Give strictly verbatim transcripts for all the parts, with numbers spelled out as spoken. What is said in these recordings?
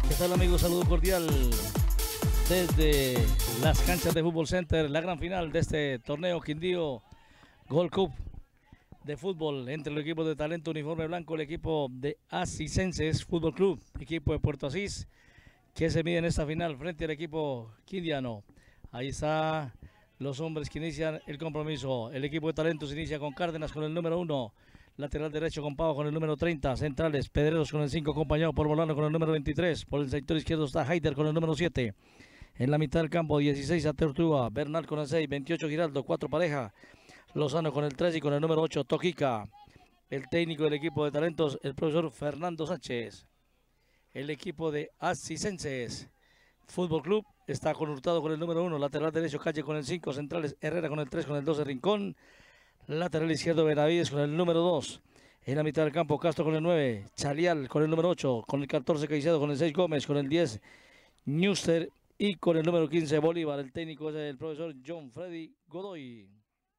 ¿Qué tal, amigos? Saludo cordial desde las canchas de Fútbol Center, la gran final de este torneo Quindío Gold Cup de fútbol entre el equipo de Talento Uniforme Blanco, el equipo de Asisenses Fútbol Club, equipo de Puerto Asís, que se mide en esta final frente al equipo quindiano. Ahí está los hombres que inician el compromiso. El equipo de Talento se inicia con Cárdenas con el número uno. Lateral derecho con Pavo con el número treinta, centrales, Pedreros con el cinco, acompañado por Molano con el número veintitrés, por el sector izquierdo está Haider con el número siete, en la mitad del campo dieciséis a Tortuga, Bernal con el seis, veintiocho Giraldo, cuatro pareja, Lozano con el tres y con el número ocho Toquica, el técnico del equipo de Talentos, el profesor Fernando Sánchez, el equipo de Asisenses Fútbol Club está con Hurtado con el número uno, lateral derecho Calle con el cinco, centrales Herrera con el tres, con el doce Rincón, lateral izquierdo Benavides con el número dos. En la mitad del campo Castro con el nueve. Chalial con el número ocho. Con el catorce Caicedo. Con el seis Gómez. Con el diez Newster. Y con el número quince Bolívar. El técnico es el profesor John Freddy Godoy.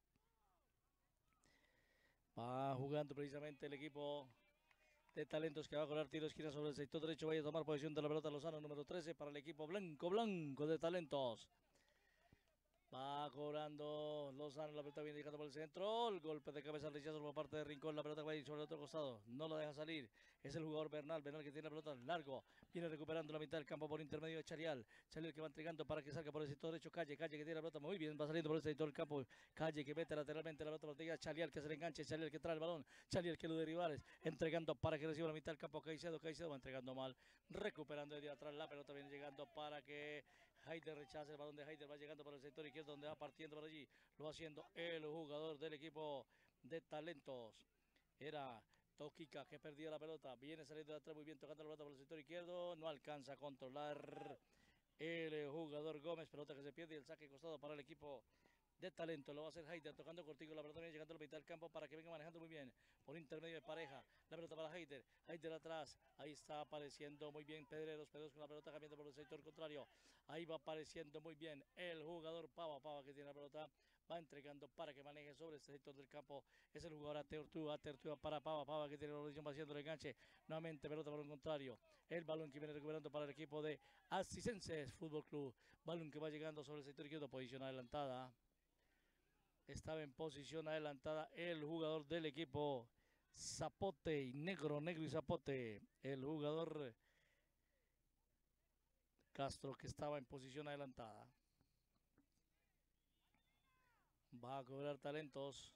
Va jugando precisamente el equipo de Talentos que va a colar tiro de esquina sobre el sector derecho. Vaya a tomar posición de la pelota Lozano, número trece para el equipo blanco blanco de Talentos. Va cobrando Lozano, la pelota viene dejando por el centro, el golpe de cabeza, el rechazo por parte de Rincón, la pelota va a ir sobre el otro costado, no la deja salir, es el jugador Bernal, Bernal que tiene la pelota largo, viene recuperando la mitad del campo por intermedio de Charial, Charial que va entregando para que salga por el sector derecho, Calle, Calle que tiene la pelota muy bien, va saliendo por el sector del campo, Calle que mete lateralmente la pelota, la Charial que se le enganche, Charial que trae el balón, Charial que lo de rivales, entregando para que reciba la mitad del campo, Caicedo, Caicedo va entregando mal, recuperando desde atrás, la pelota viene llegando para que Haider rechaza el balón de Haider, va llegando por el sector izquierdo donde va partiendo por allí, lo va haciendo el jugador del equipo de Talentos. Era Toquica que perdía la pelota, viene saliendo de atrás muy bien tocando la pelota por el sector izquierdo, no alcanza a controlar el jugador Gómez, pelota que se pierde y el saque costado para el equipo de Talento, lo va a hacer Haider tocando cortico la pelota, viene llegando a la mitad del campo para que venga manejando muy bien por intermedio de pareja, la pelota para Haider, Haider atrás, ahí está apareciendo muy bien Pedreros, Pedreros con la pelota cambiando por el sector contrario, ahí va apareciendo muy bien el jugador Pava, Pava que tiene la pelota, va entregando para que maneje sobre este sector del campo, es el jugador Atertúa, Atertúa para Pava, Pava que tiene la posición, va haciendo el enganche, nuevamente pelota por el contrario, el balón que viene recuperando para el equipo de Asisenses Fútbol Club, balón que va llegando sobre el sector izquierdo, posición adelantada, estaba en posición adelantada el jugador del equipo Zapote y Negro, Negro y Zapote, el jugador Castro que estaba en posición adelantada. Va a cobrar Talentos.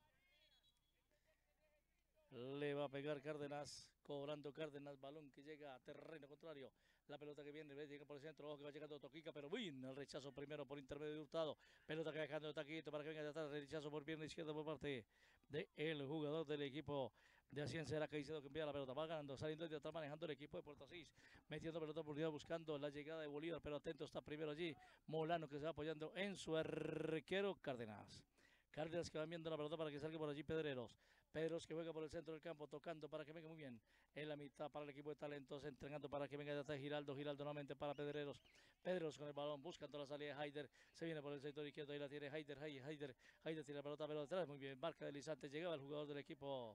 Le va a pegar Cárdenas, cobrando Cárdenas, balón que llega a terreno contrario. La pelota que viene, llega por el centro, ojo que va llegando Toquica, pero bien, el rechazo primero por intermedio de Hurtado. Pelota que va dejando Taquito para que venga de atrás, el rechazo por pierna izquierda por parte del jugador del equipo de Asiense, era Caicedo que envía la pelota, va ganando, saliendo de atrás, manejando el equipo de Puerto Asís, metiendo pelota por unidad, buscando la llegada de Bolívar, pero atento está primero allí, Molano que se va apoyando en su arquero Cárdenas. Cárdenas que va viendo la pelota para que salga por allí Pedreros. Pedros que juega por el centro del campo, tocando para que venga muy bien. En la mitad para el equipo de Talentos, entregando para que venga de atrás Giraldo, Giraldo nuevamente para Pedreros. Pedreros con el balón, buscando la salida de Haider. Se viene por el sector izquierdo, ahí la tiene Haider, Haider, Haider. Haider tiene la pelota, pero detrás, muy bien. Marca deslizante, llegaba el jugador del equipo.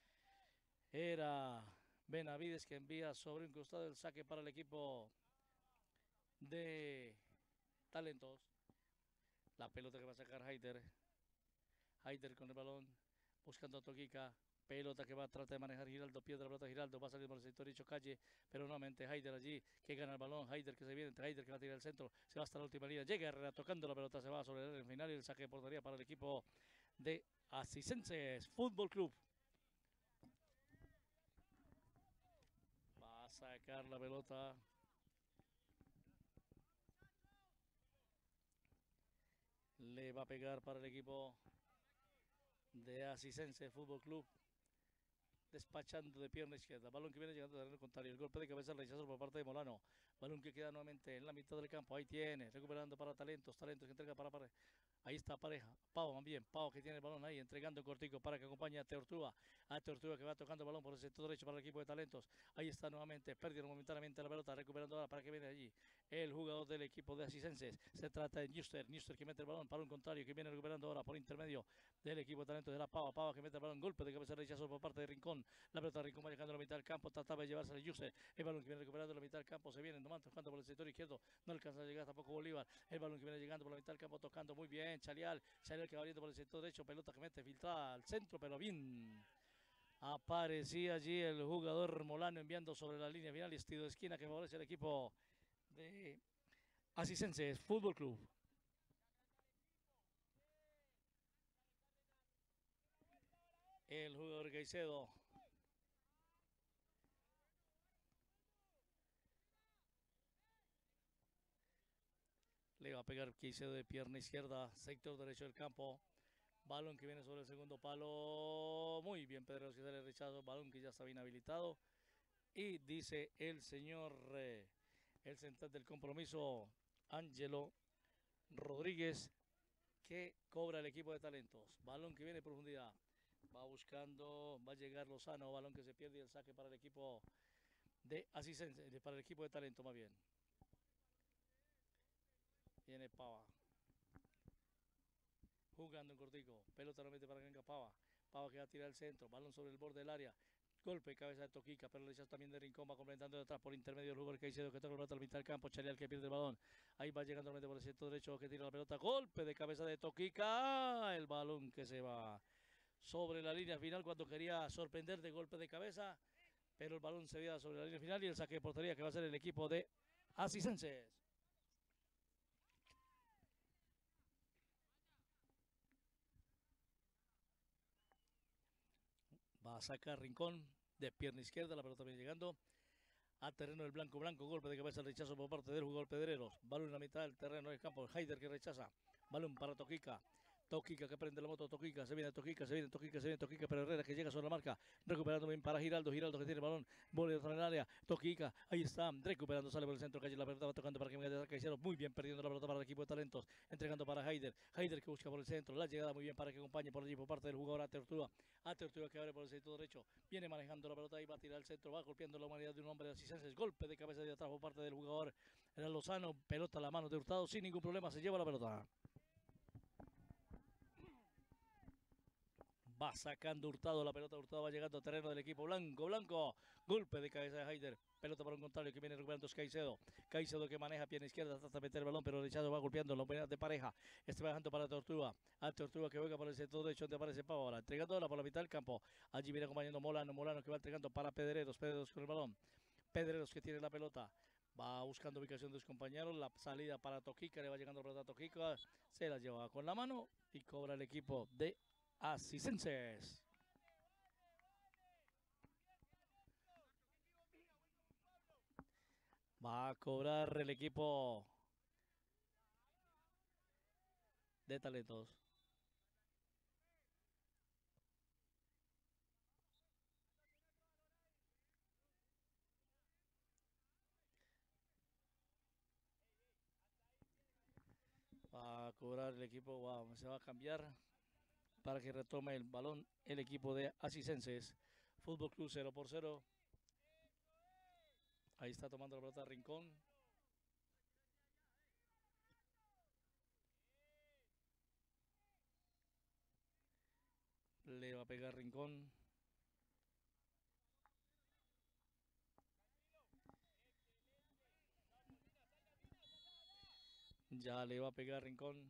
Era Benavides que envía sobre un costado el saque para el equipo de Talentos. La pelota que va a sacar Haider. Haider con el balón, buscando a Toquica. Pelota que va a tratar de manejar Giraldo, pierde la pelota Giraldo, va a salir por el sector derecho Calle, pero nuevamente Haider allí, que gana el balón, Haider que se viene, Haider que va a tirar al centro, se va hasta la última línea, llega Herrera tocando la pelota, se va sobre el final y el saque de portería para el equipo de Asisenses Fútbol Club. Va a sacar la pelota. Le va a pegar para el equipo de Asisense Fútbol Club. Despachando de pierna izquierda, balón que viene llegando al contrario, el golpe de cabeza, el rechazo por parte de Molano, balón que queda nuevamente en la mitad del campo, ahí tiene, recuperando para Talentos, Talentos que entrega para Pareja, ahí está Pareja, Pau también, Pau que tiene el balón ahí, entregando cortico para que acompañe a Tortuga, a Tortuga que va tocando el balón por el sector derecho para el equipo de Talentos, ahí está nuevamente, perdiendo momentáneamente la pelota, recuperando ahora para que viene allí, el jugador del equipo de Asisenses. Se trata de Newster, Newster que mete el balón para un contrario, que viene recuperando ahora por intermedio del equipo de talentos de la Pava, Pava que mete el balón, golpe de cabeza, rechazo por parte de Rincón, la pelota de Rincón va llegando a la mitad del campo, trataba de llevarse a Newster, el balón que viene recuperando la mitad del campo, se viene nomás tocando por el sector izquierdo, no alcanza a llegar tampoco Bolívar, el balón que viene llegando por la mitad del campo, tocando muy bien, Chalial, Chalial que va abriendo por el sector derecho, pelota que mete filtrada al centro, pero bien. Aparecía allí el jugador Molano enviando sobre la línea final y estilo de esquina que favorece el equipo de Asisenses Fútbol Club. El jugador Caicedo. Le va a pegar Caicedo de pierna izquierda, sector derecho del campo. Balón que viene sobre el segundo palo. Muy bien, Pedro, que sale el rechazo. Balón que ya está bien habilitado. Y dice el señor, eh, el central del compromiso, Ángelo Rodríguez, que cobra el equipo de talentos. Balón que viene en profundidad. Va buscando, va a llegar Lozano. Balón que se pierde y el saque para el equipo de Asisense, para el equipo de talento más bien. Viene Pava. Jugando en cortico, pelota nuevamente para Ganga Pava, Pava que va a tirar el centro, balón sobre el borde del área, golpe de cabeza de Toquica, pero le echas también de Rincón, va complementando de atrás por intermedio del jugador Caicedo que toca la pelota a la mitad del campo, Charial que pierde el balón, ahí va llegando nuevamente por el centro derecho que tira la pelota, golpe de cabeza de Toquica, el balón que se va sobre la línea final cuando quería sorprender de golpe de cabeza, pero el balón se veía sobre la línea final y el saque de portería que va a ser el equipo de Asisenses. Va a sacar Rincón de pierna izquierda, la pelota viene llegando a terreno del blanco blanco, golpe de cabeza, rechazo por parte del jugador Pedreros, balón en la mitad del terreno del campo, Haider que rechaza, balón para Toquica, Toquica que prende la moto, Toquica, se viene Toquica, se viene Toquica, se viene Toquica, pero Herrera que llega sobre la marca, recuperando bien para Giraldo, Giraldo que tiene el balón, vuelve en el área, Toquica, ahí está, recuperando, sale por el centro, calle la pelota, va tocando para que venga de Caicedo, muy bien perdiendo la pelota para el equipo de talentos, entregando para Haider, Haider que busca por el centro, la llegada muy bien para que acompañe por allí por parte del jugador Ate Ortúa, Ate Ortúa que abre por el sector derecho, viene manejando la pelota y va a tirar el centro, va golpeando la humanidad de un hombre de Asisenses, golpe de cabeza de atrás por parte del jugador, era Lozano, pelota a la mano de Hurtado, sin ningún problema, se lleva la pelota. Va sacando Hurtado, la pelota Hurtado va llegando a terreno del equipo blanco, blanco, golpe de cabeza de Haider, pelota para un contrario que viene recuperando es Caicedo, Caicedo que maneja pierna izquierda, trata de meter el balón, pero rechazo va golpeando la unidad de pareja, este va dejando para Tortuga, a Tortuga que juega por el sector derecho donde aparece Pava, ahora entregándola por la mitad del campo, allí viene acompañando Molano, Molano que va entregando para Pedreros, Pedreros con el balón, Pedreros que tiene la pelota, va buscando ubicación de sus compañeros, la salida para Toquica, le va llegando la pelota a Toquica, se la lleva con la mano y cobra el equipo de Asisenses. Va a cobrar el equipo de talentos. Va a cobrar el equipo, wow, se va a cambiar para que retome el balón el equipo de Asisenses. Fútbol Club cero por cero. Ahí está tomando la pelota Rincón. Le va a pegar Rincón. Ya le va a pegar Rincón.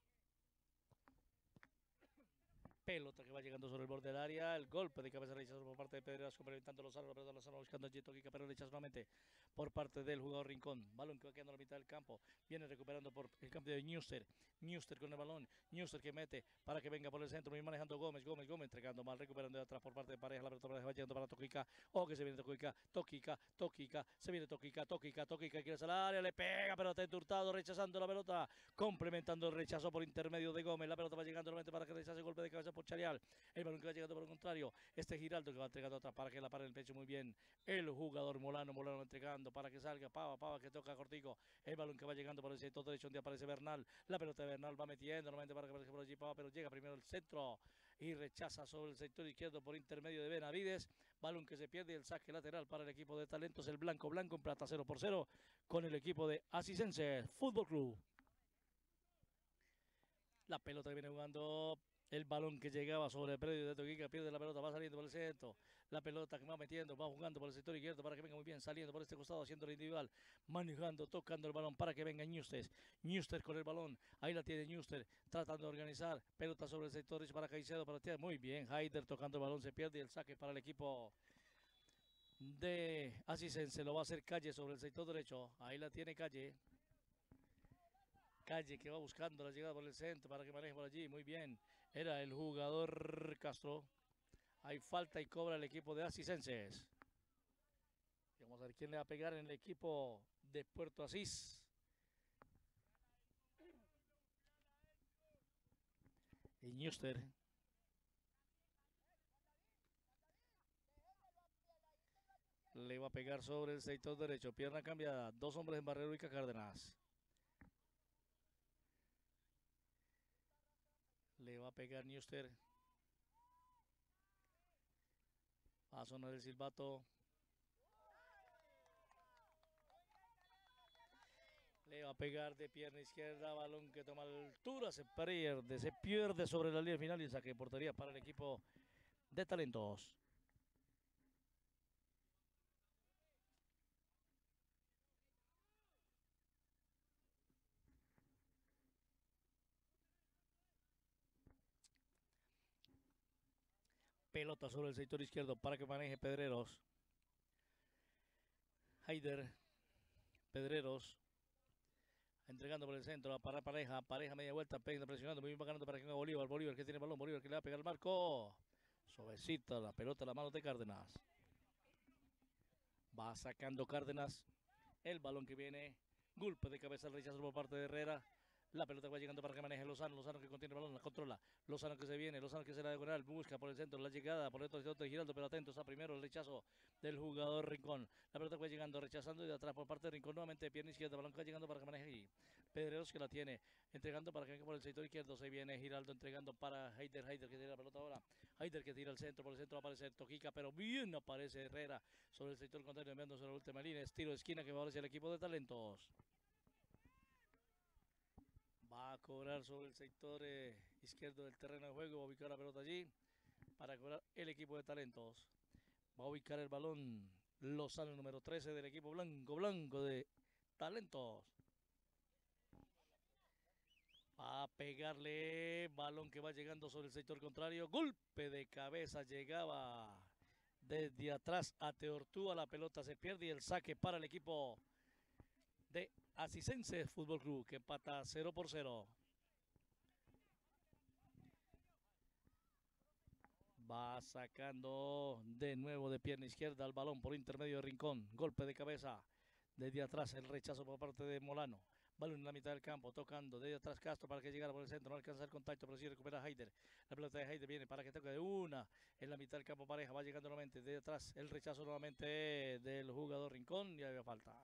Pelota que va llegando sobre el borde del área. El golpe de cabeza rechazo por parte de Pedreras, complementando Lozano. La pelota Lozano buscando a Toquica, pero rechazo nuevamente por parte del jugador Rincón. Balón que va quedando a la mitad del campo. Viene recuperando por el campo de Newster. Newster con el balón. Newster que mete para que venga por el centro. Muy manejando Gómez. Gómez, Gómez entregando mal. Recuperando de atrás por parte de pareja. La pelota va llegando para Toquica. O que se viene Toquica. Toquica. Toquica. Se viene Toquica. Toquica. Toquica. Quiere salir al área. Le pega. Pero está Hurtado rechazando la pelota. Complementando el rechazo por intermedio de Gómez. La pelota va llegando nuevamente para que rechace el golpe de cabeza por Charial. El balón que va llegando por el contrario. Este Giraldo que va entregando atrás para que la pare en el pecho muy bien. El jugador Molano. Molano entregando para que salga. Pava. Pava que toca cortico. El balón que va llegando por el sector derecho donde aparece Bernal. La pelota de Bernal va metiendo nuevamente para que aparezca por allí Pava, pero llega primero el centro y rechaza sobre el sector izquierdo por intermedio de Benavides. Balón que se pierde y el saque lateral para el equipo de Talentos, el blanco blanco en plata cero por cero con el equipo de Asisense Fútbol Club. La pelota que viene jugando, el balón que llegaba sobre el predio de Toquica, pierde la pelota, va saliendo por el centro. La pelota que va metiendo, va jugando por el sector izquierdo para que venga muy bien, saliendo por este costado, haciendo el individual, manejando, tocando el balón para que venga Ñuster. Ñuster con el balón, ahí la tiene Ñuster, tratando de organizar, pelota sobre el sector derecho para Caicedo, para tirar, muy bien, Haider tocando el balón, se pierde y el saque para el equipo de Asisense, lo va a hacer Calle sobre el sector derecho, ahí la tiene Calle. Calle que va buscando la llegada por el centro para que maneje por allí, muy bien, era el jugador Castro. Hay falta y cobra el equipo de Asisenses. Vamos a ver quién le va a pegar en el equipo de Puerto Asís. Y Ñuster. Le va a pegar sobre el sector derecho, pierna cambiada, dos hombres en Barrero y Cárdenas. Le va a pegar Ñuster. Va a sonar el silbato. Le va a pegar de pierna izquierda, balón que toma altura, se pierde, se pierde sobre la línea final y saque de portería para el equipo de Talentos. Pelota sobre el sector izquierdo para que maneje Pedreros. Haider. Pedreros. Entregando por el centro para Pareja. Pareja media vuelta. Presionando. Muy bien ganando para que venga Bolívar. Bolívar que tiene el balón. Bolívar que le va a pegar el marco. Suavecita la pelota en la mano de Cárdenas. Va sacando Cárdenas. El balón que viene. Golpe de cabeza al rechazo por parte de Herrera. La pelota va llegando para que maneje Lozano. Lozano que contiene el balón, la controla. Lozano que se viene. Lozano que se la diagonal. Busca por el centro la llegada. Por el otro de Giraldo, pero atento. Está primero el rechazo del jugador Rincón. La pelota va llegando, rechazando y de atrás por parte de Rincón. Nuevamente pierna izquierda. Balón que va llegando para que maneje y Pedreros que la tiene. Entregando para que venga por el sector izquierdo. Se viene Giraldo entregando para Haider. Haider que tira la pelota ahora. Haider que tira al centro. Por el centro va a aparecer Toquica, pero bien aparece Herrera sobre el sector contrario, enviándose a la última línea. Estilo de esquina que va a aparecer el equipo de Talentos. Va a cobrar sobre el sector eh, izquierdo del terreno de juego. Va a ubicar la pelota allí para cobrar el equipo de Talentos. Va a ubicar el balón Lozano, número trece del equipo blanco, blanco de Talentos. Va a pegarle, balón que va llegando sobre el sector contrario. Golpe de cabeza, llegaba desde atrás a Teortúa. La pelota se pierde y el saque para el equipo de Asisense Fútbol Club, que empata cero por cero. Va sacando de nuevo de pierna izquierda el balón por intermedio de Rincón. Golpe de cabeza desde atrás, el rechazo por parte de Molano. Balón en la mitad del campo, tocando desde atrás Castro para que llegara por el centro. No alcanza el contacto, pero sí recupera Haider. La pelota de Haider viene para que toque de una en la mitad del campo Pareja. Va llegando nuevamente desde atrás, el rechazo nuevamente del jugador Rincón. Y había falta.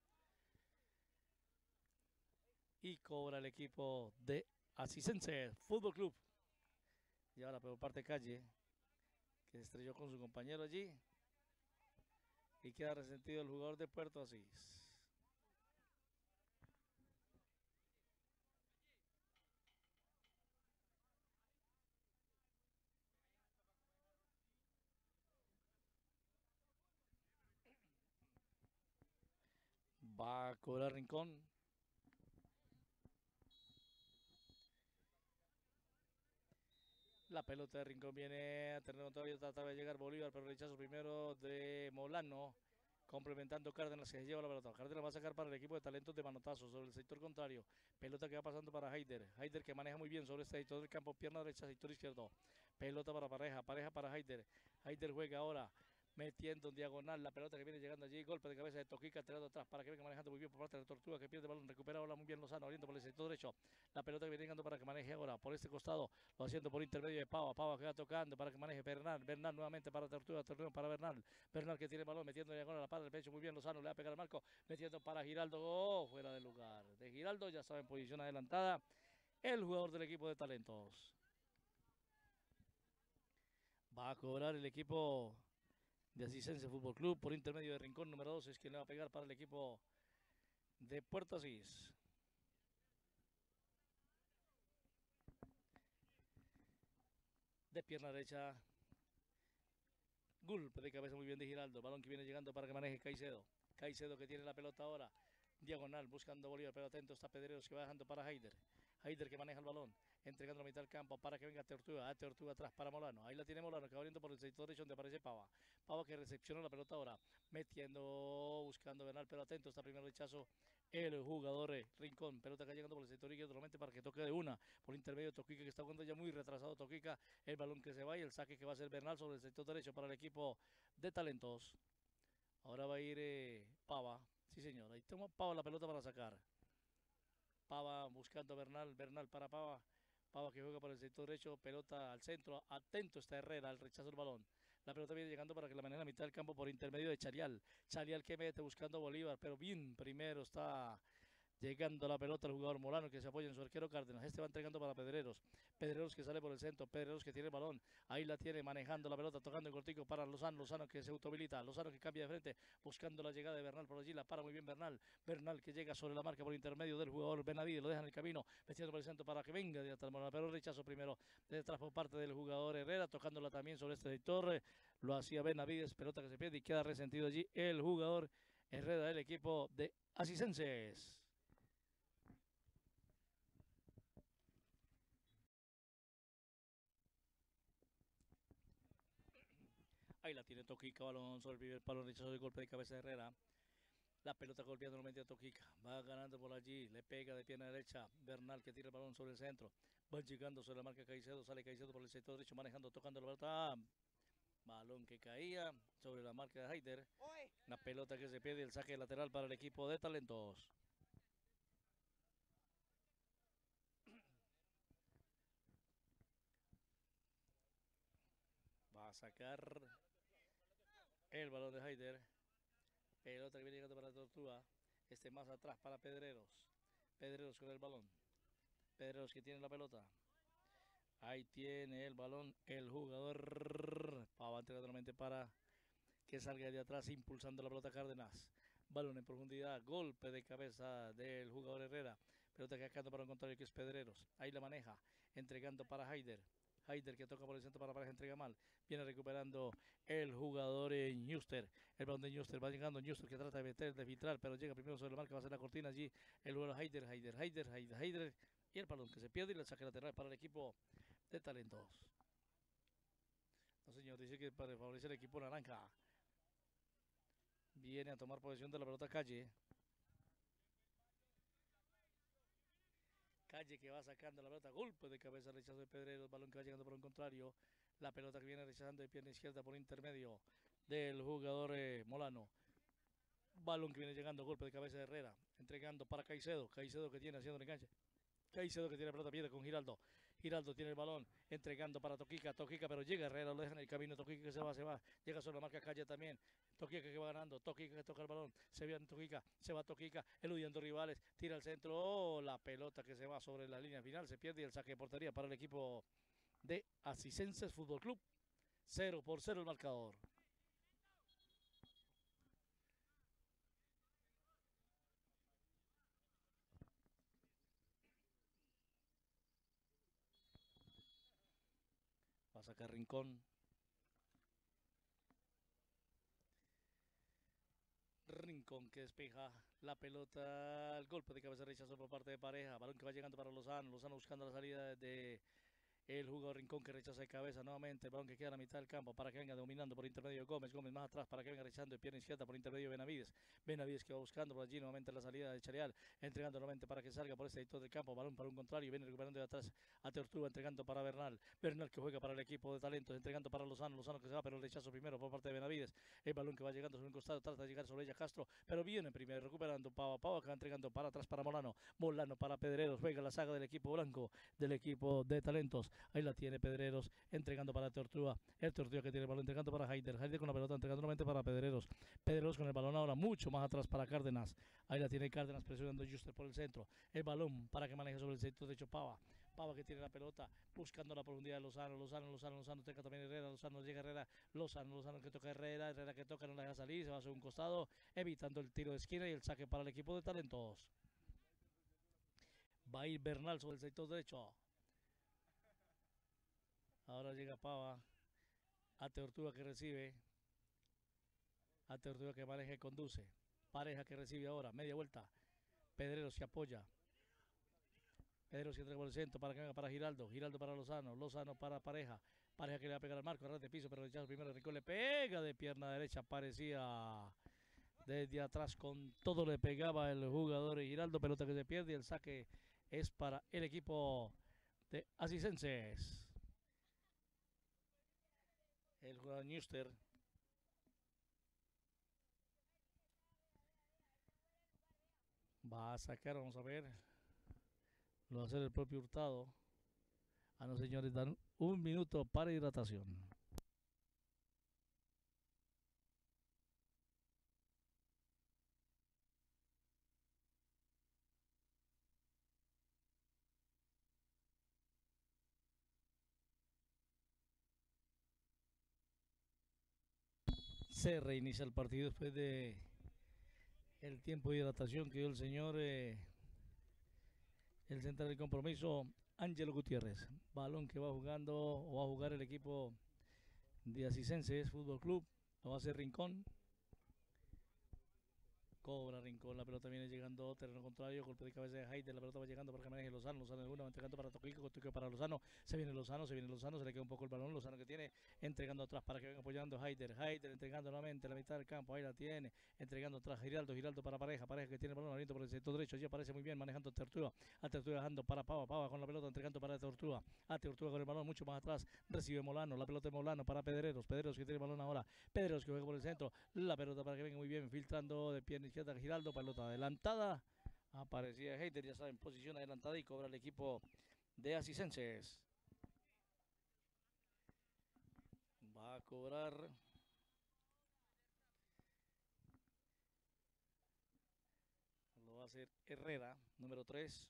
Y cobra el equipo de Asisense Fútbol Club. Y ahora por parte de Calle, que se estrelló con su compañero allí. Y queda resentido el jugador de Puerto Asís. Va a cobrar Rincón. La pelota de Rincón viene a terreno todavía, trataba de llegar Bolívar, pero rechazo primero de Molano, complementando Cárdenas, que se lleva la pelota. Cárdenas va a sacar para el equipo de Talentos de manotazo sobre el sector contrario. Pelota que va pasando para Haider. Haider que maneja muy bien sobre este sector del campo, pierna derecha, sector izquierdo. Pelota para Pareja, Pareja para Haider. Haider juega ahora, metiendo en diagonal la pelota que viene llegando allí, golpe de cabeza de Toquica, tirado atrás para que venga manejando muy bien por parte de la Tortuga, que pierde el balón, recupera ahora muy bien Lozano, abriendo por el sector derecho, la pelota que viene llegando para que maneje ahora por este costado, lo haciendo por intermedio de Pava, Pava que va tocando para que maneje Bernal, Bernal nuevamente para Tortuga, Tortuga para Bernal, Bernal que tiene el balón, metiendo en diagonal a la par del pecho, muy bien Lozano, le va a pegar al marco, metiendo para Giraldo, oh, fuera de lugar, de Giraldo ya estaba en posición adelantada, el jugador del equipo de Talentos. Va a cobrar el equipo de Asisense Fútbol Club por intermedio de Rincón número dos, es quien le va a pegar para el equipo de Puerto Asís. De pierna derecha, golpe de cabeza muy bien de Giraldo, balón que viene llegando para que maneje Caicedo. Caicedo que tiene la pelota ahora, diagonal, buscando Bolívar, pero atento está Pedreros que va dejando para Haider. Haider que maneja el balón, entregando la mitad del campo para que venga Tortuga, a Tortuga atrás para Molano. Ahí la tiene Molano que va abriendo por el sector derecho donde aparece Pava. Pava que recepciona la pelota ahora, metiendo, buscando Bernal, pero atento está primer rechazo el jugador eh, Rincón. Pelota que llegando por el sector izquierdo solamente para que toque de una por intermedio de Toquica que está jugando ya muy retrasado. Toquica, el balón que se va y el saque que va a ser Bernal sobre el sector derecho para el equipo de Talentos. Ahora va a ir eh, Pava. Sí, señor. Ahí toma Pava la pelota para sacar. Pava buscando a Bernal. Bernal para Pava. Pava que juega por el sector derecho. Pelota al centro. Atento está Herrera al rechazo del balón. La pelota viene llegando para que la maneje a la mitad del campo por intermedio de Charial. Charial que mete buscando a Bolívar. Pero bien primero está llegando la pelota al jugador Molano que se apoya en su arquero Cárdenas. Este va entregando para Pedreros. Pedreros que sale por el centro. Pedreros que tiene el balón. Ahí la tiene manejando la pelota, tocando el cortico para Lozano. Lozano que se autohabilita. Lozano que cambia de frente, buscando la llegada de Bernal por allí. La para muy bien Bernal. Bernal que llega sobre la marca por intermedio del jugador Benavides. Lo deja en el camino, metiendo por el centro para que venga de atrás Molano. Pero rechazo primero detrás por parte del jugador Herrera, tocándola también sobre este sector. Lo hacía Benavides. Pelota que se pierde y queda resentido allí el jugador Herrera del equipo de Asisenses. Ahí la tiene Toquica, balón sobre el primer palo, rechazo de golpe de cabeza de Herrera. La pelota golpeando nuevamente a Toquica. Va ganando por allí, le pega de pierna derecha. Bernal que tira el balón sobre el centro. Va llegando sobre la marca Caicedo, sale Caicedo por el sector derecho, manejando, tocando la pelota. Balón que caía sobre la marca de Haider. La pelota que se pierde, el saque lateral para el equipo de Talentos. Va a sacar el balón de Haider. Pelota que viene llegando para Tortuga. Este más atrás para Pedreros. Pedreros con el balón. Pedreros que tiene la pelota. Ahí tiene el balón el jugador. Pava nuevamente para que salga de atrás impulsando la pelota Cárdenas. Balón en profundidad. Golpe de cabeza del jugador Herrera. Pelota que acá para el contrario que es Pedreros. Ahí la maneja. Entregando para Haider. Haider que toca por el centro para pareja, entrega mal. Viene recuperando el jugador eh, Newster. El balón de Newster va llegando. Newster que trata de meter, de filtrar, pero llega primero sobre la marca. Va a ser la cortina allí. El jugador Haider, Haider, Haider, Haider, Haider. Y el balón que se pierde y el saque lateral para el equipo de Talentos. No, señor, dice que para favorecer el equipo naranja. Viene a tomar posesión de la pelota Calle. Calle que va sacando la pelota, golpe de cabeza, rechazo de Pedrero, el balón que va llegando por el contrario, la pelota que viene rechazando de pierna izquierda por intermedio del jugador eh, Molano. Balón que viene llegando, golpe de cabeza de Herrera, entregando para Caicedo, Caicedo que tiene haciendo el enganche. Caicedo que tiene la pelota, pierde con Giraldo. Giraldo tiene el balón, entregando para Toquica, Toquica, pero llega Herrera, lo deja en el camino, Toquica que se va, se va, llega sobre la marca Calle también. Toquica que va ganando, Toquica que toca el balón, se viene Toquica, se va Toquica, eludiendo rivales, tira al centro, oh, la pelota que se va sobre la línea final, se pierde y el saque de portería para el equipo de Asisenses Fútbol Club. Cero por cero el marcador. Va a sacar Rincón. Rincón que despeja la pelota, el golpe de cabeza rechazo por parte de Pareja, balón que va llegando para Lozano, Lozano buscando la salida de el jugador Rincón que rechaza de cabeza nuevamente, el balón que queda a la mitad del campo para que venga dominando por intermedio de Gómez, Gómez más atrás para que venga rechazando de pierna izquierda por intermedio de Benavides, Benavides que va buscando por allí nuevamente la salida de Charial, entregando nuevamente para que salga por este sector del campo, balón para un contrario, viene recuperando de atrás a Tortuga, entregando para Bernal, Bernal que juega para el equipo de Talentos, entregando para Lozano, Lozano que se va, pero el rechazo primero por parte de Benavides, el balón que va llegando sobre un costado, trata de llegar sobre ella Castro, pero viene primero recuperando Pava, Pava que va entregando para atrás para Molano, Molano para Pedreros, juega la saga del equipo blanco, del equipo de Talentos, Ahí la tiene Pedreros, entregando para Tortuga. El Tortuga que tiene el balón, entregando para Haider. Haider con la pelota, entregando nuevamente para Pedreros. Pedreros con el balón ahora mucho más atrás para Cárdenas. Ahí la tiene Cárdenas presionando Juster por el centro. El balón para que maneje sobre el sector derecho Pava. Pava que tiene la pelota, buscando la profundidad de Lozano, Lozano, Lozano, Lozano, toca también Herrera, Lozano llega Herrera, Lozano, Lozano que toca Herrera, Herrera que toca, no la deja salir, se va hacia un costado, evitando el tiro de esquina y el saque para el equipo de Talentos. Va a ir Bernal sobre el sector derecho. Ahora llega Pava, a Tortuga que recibe, a Tortuga que maneja y conduce, Pareja que recibe ahora, media vuelta, Pedrero se apoya. Pedro se entrega por el centro para que venga para Giraldo. Giraldo para Lozano. Lozano para Pareja. Pareja que le va a pegar al marco. Arras de piso, pero rechazo primero. Rincón le pega de pierna derecha. Parecía desde atrás con todo le pegaba el jugador Giraldo. Pelota que se pierde y el saque es para el equipo de Asisenses. El jugador Newster. Va a sacar, vamos a ver. Lo va a hacer el propio Hurtado. A los señores dan un minuto para hidratación. Se reinicia el partido después de el tiempo de hidratación que dio el señor eh, el central del compromiso, Ángelo Gutiérrez. Balón que va jugando o va a jugar el equipo de Asisenses Fútbol Club. Lo va a hacer Rincón. Cobra Rincón, la pelota viene llegando, terreno contrario, golpe de cabeza de Haider, la pelota va llegando para que maneje Lozano, Lozano de una, va entregando para Toquico, Toquico para Lozano, se viene Lozano, se viene Lozano, se le queda un poco el balón, Lozano que tiene, entregando atrás para que venga apoyando Haider, Haider entregando nuevamente la mitad del campo, ahí la tiene, entregando atrás Giraldo, Giraldo para Pareja, Pareja que tiene el balón abierto por el sector derecho, allí aparece muy bien manejando a Tortuga, a Tortuga dejando para Pava, Pava con la pelota entregando para Tortuga, a Tortuga con el balón mucho más atrás, recibe Molano, la pelota de Molano para Pedreros, Pedreros que tiene el balón ahora, Pedreros que juega por el centro, la pelota para que venga muy bien, filtrando de pierna izquierda Giraldo, pelota adelantada, aparecía Heider, ya saben, posición adelantada y cobra el equipo de Asisenses. Va a cobrar lo va a hacer Herrera, número tres.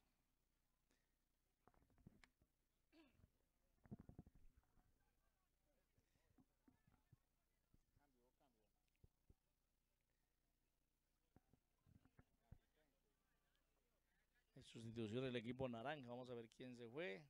En sustitución del equipo naranja, vamos a ver quién se fue.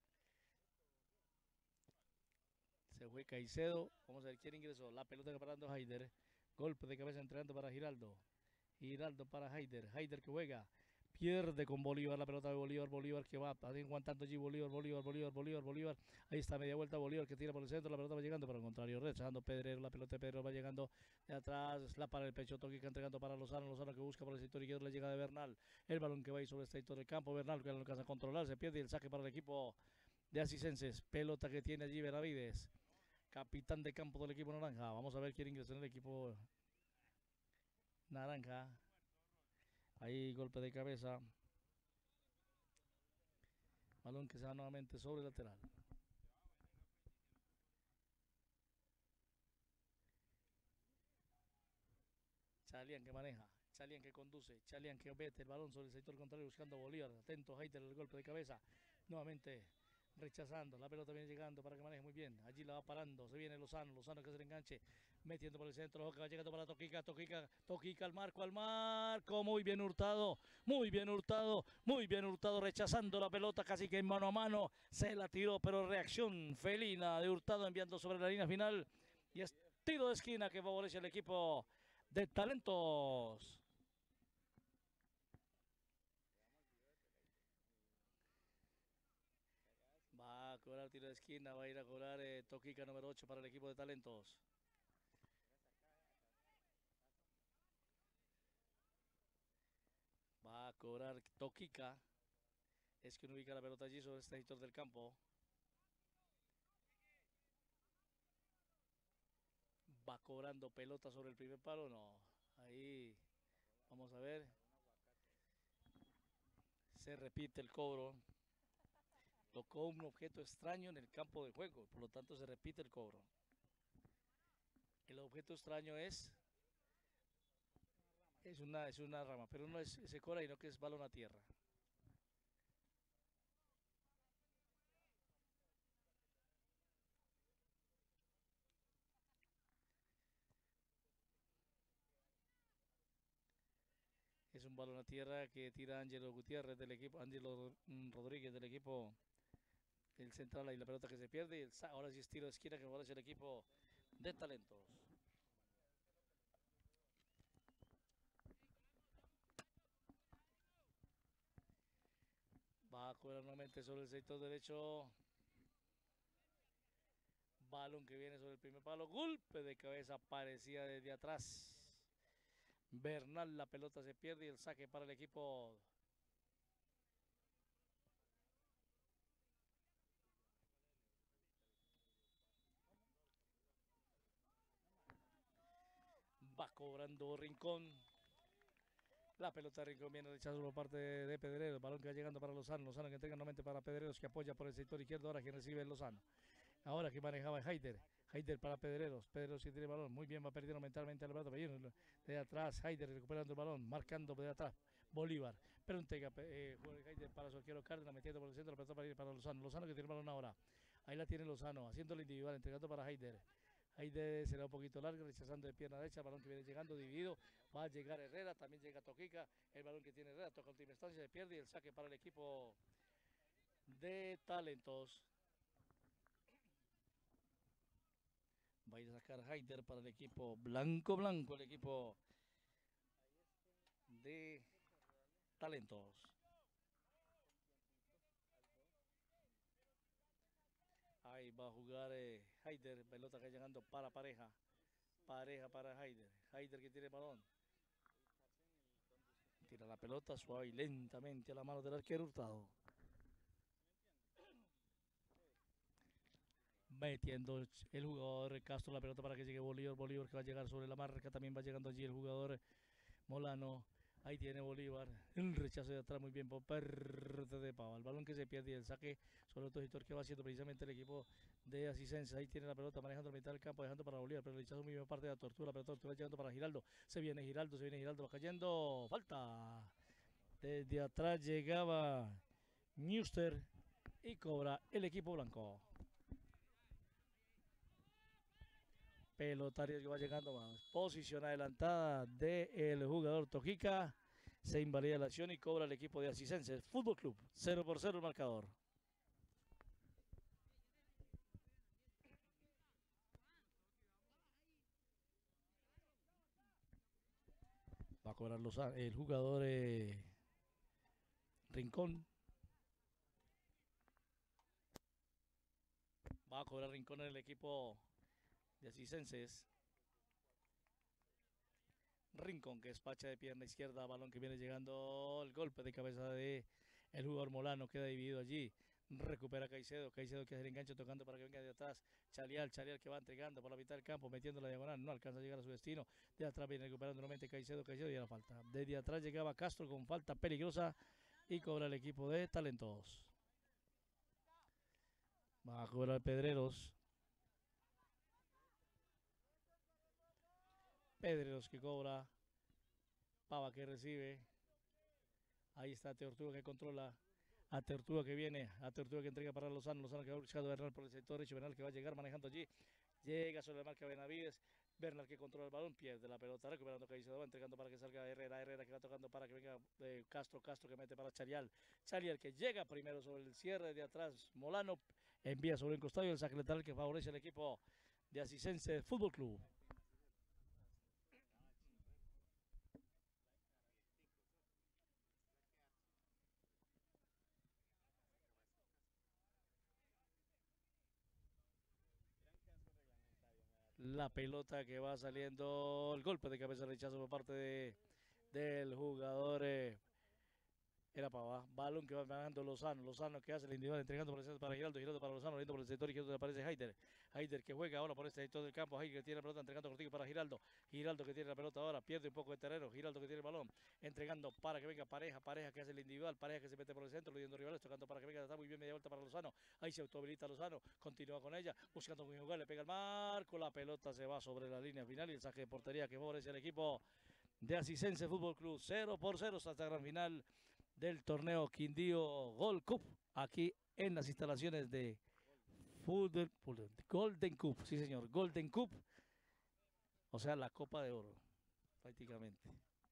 Se fue Caicedo, vamos a ver quién ingresó. La pelota que parando Haider, golpe de cabeza entregando para Giraldo. Giraldo para Haider, Haider que juega, pierde con Bolívar la pelota de Bolívar, Bolívar que va aguantando allí, Bolívar, Bolívar, Bolívar, Bolívar, Bolívar, ahí está media vuelta Bolívar que tira por el centro, la pelota va llegando, pero al contrario, rechazando Pedrero, la pelota de Pedrero va llegando de atrás, la para el pecho, Toquica entregando para Lozano, Lozano que busca por el sector izquierdo, le llega de Bernal, el balón que va ahí sobre el sector del campo, Bernal que no alcanza a controlar, se pierde y el saque para el equipo de Asisenses, pelota que tiene allí Benavides, capitán de campo del equipo naranja, vamos a ver quién ingresó en el equipo naranja. Ahí golpe de cabeza. Balón que se va nuevamente sobre el lateral. Chalian que maneja. Chalian que conduce. Chalian que mete el balón sobre el sector contrario buscando a Bolívar. Atento Haider el golpe de cabeza. Nuevamente rechazando. La pelota viene llegando para que maneje muy bien. Allí la va parando. Se viene Lozano. Lozano que se le enganche. Metiendo por el centro, que va llegando para Toquica, Toquica, Toquica al marco, al marco, muy bien Hurtado, muy bien Hurtado, muy bien Hurtado, rechazando la pelota casi que en mano a mano, se la tiró, pero reacción felina de Hurtado enviando sobre la línea final, y es tiro de esquina que favorece al equipo de Talentos. Va a cobrar tiro de esquina, va a ir a cobrar eh, Toquica número ocho para el equipo de Talentos. Va a cobrar Toquica. Es que no ubica la pelota allí sobre este sector del campo. Va cobrando pelota sobre el primer palo, no. Ahí vamos a ver. Se repite el cobro. Tocó un objeto extraño en el campo de juego, por lo tanto se repite el cobro. El objeto extraño es es una, es una rama, pero no es ese cobra, sino que es balón a tierra. Es un balón a tierra que tira Ángelo Gutiérrez del equipo, Ángelo Rodríguez del equipo del central, y la pelota que se pierde. Y el, ahora sí es tiro de esquina que favorece el equipo de Talentos. Va a cobrar nuevamente sobre el sector derecho. Balón que viene sobre el primer palo. Golpe de cabeza parecía desde atrás. Bernal, la pelota se pierde y el saque para el equipo va cobrando Rincón. La pelota de Rincón viene rechazado por parte de, de Pedreros. El balón que va llegando para Lozano. Lozano que entrega nuevamente para Pedreros, que apoya por el sector izquierdo. Ahora que recibe Lozano. Ahora que manejaba Haider. Haider para Pedreros. Pedreros que tiene el balón. Muy bien, va perdiendo mentalmente el balón. De atrás, Haider recuperando el balón. Marcando de atrás. Bolívar. Pero entrega eh, Haider para su arquero Cárdenas. Metiendo por el centro. La pelota para ir para Lozano. Lozano que tiene el balón ahora. Ahí la tiene Lozano. Haciendo el individual. Entregando para Haider. Haider será un poquito largo. Rechazando de pierna derecha. El balón que viene llegando. Dividido. Va a llegar Herrera. También llega Toquica. El balón que tiene Herrera. Toca última instancia. Se pierde. Y el saque para el equipo de Talentos. Va a ir a sacar Haider para el equipo blanco blanco, el equipo de Talentos. Ahí va a jugar eh, Haider, pelota que llegando para pareja. Pareja para Haider. Haider que tiene el balón. Tira la pelota suave y lentamente a la mano del arquero Hurtado. Metiendo el jugador Castro la pelota para que llegue Bolívar. Bolívar que va a llegar sobre la marca. También va llegando allí el jugador Molano. Ahí tiene Bolívar. El rechazo de atrás muy bien por parte de Pava. El balón que se pierde y el saque sobre el opositor que va haciendo precisamente el equipo de Asistencia. Ahí tiene la pelota manejando la mitad del campo, dejando para Bolívar. Pero el rechazo muy bien parte de la Tortuga. La pelota Tortuga llegando para Giraldo. Se viene Giraldo, se viene Giraldo. Va cayendo. Falta. Desde atrás llegaba Newster y cobra el equipo blanco. Pelotario que va llegando más. Posición adelantada del jugador Toquica. Se invalida la acción y cobra el equipo de Asisense Fútbol Club. cero por cero el marcador. Va a cobrar los, el jugador eh, Rincón. Va a cobrar Rincón en el equipo de Asisenses. Rincón que despacha de pierna izquierda, balón que viene llegando, el golpe de cabeza de el jugador Molano, queda dividido allí, recupera Caicedo, Caicedo que hace el enganche tocando para que venga de atrás, Chalial, Chalial que va entregando por la mitad del campo, metiendo la diagonal, no alcanza a llegar a su destino, de atrás viene recuperando nuevamente Caicedo, Caicedo y a la falta, desde atrás llegaba Castro con falta peligrosa y cobra el equipo de Talentos. Va a cobrar Pedreros. Pedreros que cobra. Pava que recibe. Ahí está Tortuga que controla. A Tortuga que viene. A Tortuga que entrega para Lozano. Lozano que va buscando a Bernal por el sector derecho. Bernal que va a llegar manejando allí. Llega sobre la marca Benavides. Bernal que controla el balón. Pierde la pelota. Recuperando Caicedo. Va entregando para que salga Herrera. Herrera que va tocando para que venga eh, Castro. Castro que mete para Charial. Charial que llega primero sobre el cierre de atrás. Molano envía sobre el costado y el saque lateral que favorece al equipo de Asisense Fútbol Club. La pelota que va saliendo, el golpe de cabeza rechazo por parte de, del jugador eh, Era para abajo. Balón que va manejando Lozano. Lozano que hace el individual entregando por el centro para Giraldo. Giraldo para Lozano. Viendo por el sector izquierdo aparece Haider. Haider que juega ahora por este sector del campo. Haider que tiene la pelota entregando cortico para Giraldo. Giraldo que tiene la pelota ahora. Pierde un poco de terreno. Giraldo que tiene el balón. Entregando para que venga Pareja. Pareja que hace el individual. Pareja que se mete por el centro. Lidiendo rivales. Tocando para que venga. Está muy bien media vuelta para Lozano. Ahí se autohabilita Lozano. Continúa con ella. Buscando con jugar. Le pega el marco. La pelota se va sobre la línea final. Y el saque de portería que favorece al equipo de Asicense Fútbol Club. cero por cero hasta la gran final del torneo Quindío Gold Cup, aquí en las instalaciones de Fútbol Golden Cup, sí señor, Golden Cup, o sea, la Copa de Oro, prácticamente.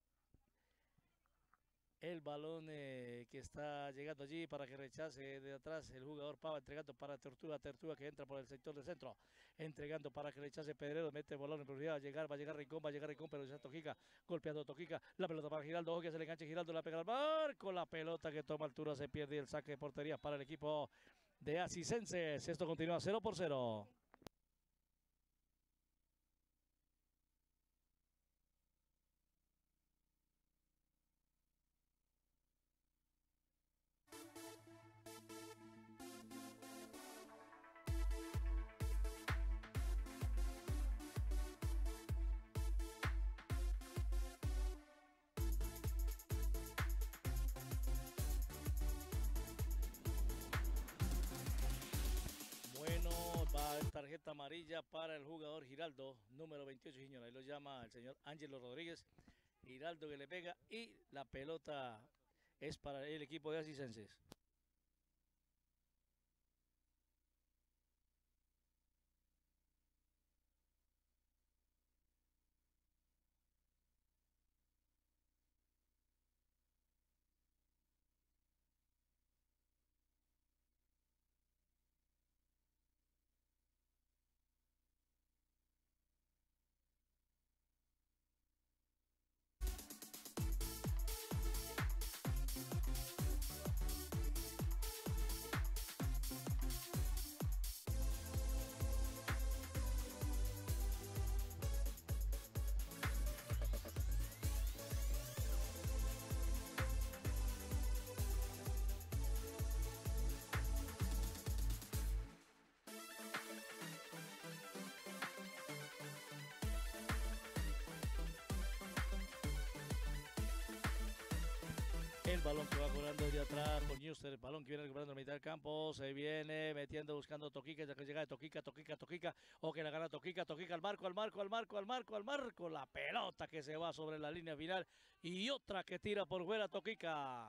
El balón eh, que está llegando allí para que rechace de atrás el jugador Pava, entregando para Tortuga, Tortuga que entra por el sector del centro, entregando para que rechace Pedrero, mete el balón en profundidad, va a llegar, va a llegar Rincón, va a llegar Rincón, pero ya Toquica, golpeando Toquica, la pelota para Giraldo, ojo que se le enganche Giraldo, la pega al marco, la pelota que toma altura se pierde y el saque de portería para el equipo de Asicenses. Esto continúa cero por cero. Tarjeta amarilla para el jugador Giraldo, número veintiocho, señor. Ahí lo llama el señor Ángelo Rodríguez. Giraldo que le pega y la pelota es para el equipo de Asicenses. El balón que va cobrando desde atrás con Newster, el balón que viene recuperando en la mitad del campo, se viene metiendo, buscando Toquica, ya que llega de Toquica, Toquica, Toquica, o que la gana Toquica, Toquica al marco, al marco, al marco, al marco, al marco, la pelota que se va sobre la línea final y otra que tira por fuera Toquica.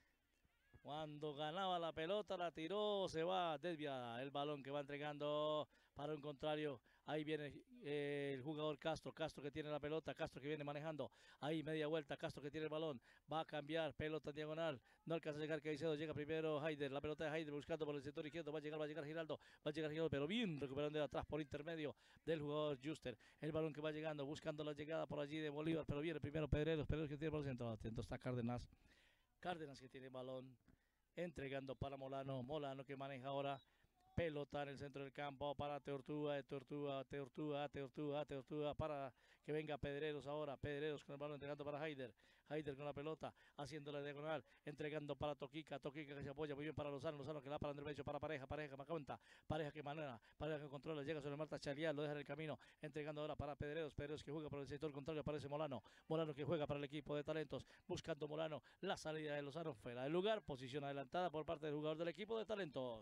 Cuando ganaba la pelota, la tiró, se va desviada el balón que va entregando para un contrario. Ahí viene eh, el jugador Castro, Castro que tiene la pelota, Castro que viene manejando. Ahí media vuelta, Castro que tiene el balón. Va a cambiar, pelota en diagonal. No alcanza a llegar Caicedo, llega primero Haider. La pelota de Haider buscando por el sector izquierdo. Va a llegar, va a llegar Giraldo, va a llegar Giraldo, pero bien recuperando de atrás por intermedio del jugador Juster. El balón que va llegando, buscando la llegada por allí de Bolívar, pero viene primero Pedreros, Pedreros que tiene por el centro. Atento está Cárdenas. Cárdenas que tiene el balón. Entregando para Molano, Molano que maneja ahora pelota en el centro del campo para Tortuga, Tortuga, Tortuga, Tortuga, Tortuga, para que venga Pedreros ahora, Pedreros con el balón entregando para Haider, Haider con la pelota, haciendo la diagonal, entregando para Toquica, Toquica que se apoya muy bien para Lozano, Lozano que la para en el medio para Pareja, Pareja que me cuenta, Pareja que maneja, Pareja que controla, llega sobre Marta Chalial, lo deja en el camino, entregando ahora para Pedreros, Pedreros que juega por el sector contrario, aparece Molano, Molano que juega para el equipo de talentos, buscando Molano, la salida de Lozano fuera del lugar, posición adelantada por parte del jugador del equipo de talentos.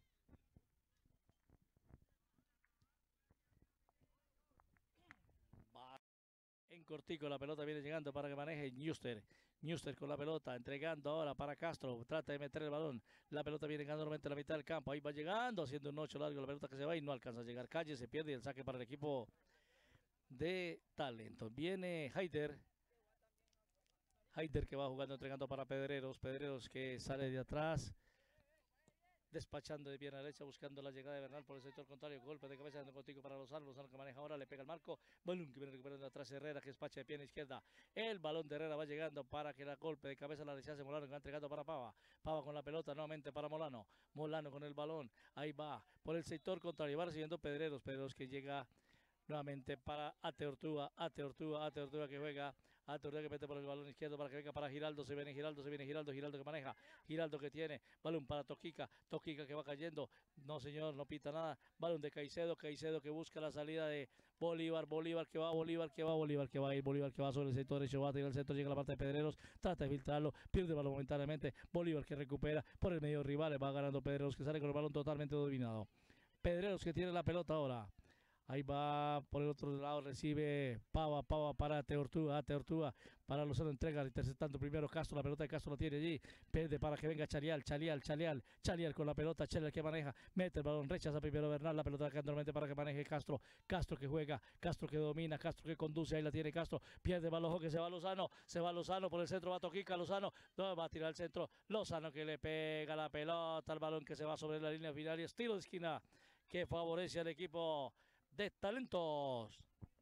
En cortico la pelota viene llegando para que maneje Newster. Newster con la pelota, entregando ahora para Castro. Trata de meter el balón. La pelota viene llegando nuevamente a la mitad del campo. Ahí va llegando, haciendo un ocho largo la pelota que se va y no alcanza a llegar. Calle se pierde y el saque para el equipo de talento. Viene Haider. Haider que va jugando, entregando para Pedreros. Pedreros que sale de atrás. Despachando de pierna derecha, buscando la llegada de Bernal por el sector contrario, golpe de cabeza de contigo para Lozano, Lozano que maneja ahora, le pega el marco, balón que viene recuperando atrás Herrera, que despacha de pierna izquierda, el balón de Herrera va llegando para que la golpe de cabeza la rechace Molano, que va entregando para Pava, Pava con la pelota nuevamente para Molano, Molano con el balón, ahí va, por el sector contrario, va recibiendo Pedreros, Pedreros que llega nuevamente para Ate Ortúa, Ate Ortúa, Ate Ortúa que juega Alto que mete por el balón izquierdo para que venga para Giraldo. Se viene Giraldo, se viene Giraldo, Giraldo que maneja. Giraldo que tiene. Balón para Toquica. Toquica que va cayendo. No, señor, no pita nada. Balón de Caicedo. Caicedo que busca la salida de Bolívar. Bolívar que va, Bolívar que va, Bolívar que va a ir. Bolívar que va sobre el sector derecho. Va a tirar el centro. Llega a la parte de Pedreros. Trata de filtrarlo. Pierde el balón momentáneamente. Bolívar que recupera por el medio rival. Va ganando Pedreros que sale con el balón totalmente dominado. Pedreros que tiene la pelota ahora. Ahí va por el otro lado, recibe Pava, Pava para Teortúa, Teortúa para Lozano, entrega, interceptando primero Castro, la pelota de Castro la tiene allí, pide para que venga Chalial, Chalial, Chalial, Chalial con la pelota, Chalial que maneja, mete el balón, rechaza primero Bernal, la pelota acá normalmente para que maneje Castro, Castro que juega, Castro que domina, Castro que conduce, ahí la tiene Castro, pierde el balón, que se va Lozano, se va Lozano por el centro, va Toquica, Lozano, no, va a tirar el centro, Lozano que le pega la pelota, el balón que se va sobre la línea final y estilo de esquina que favorece al equipo de Talentos.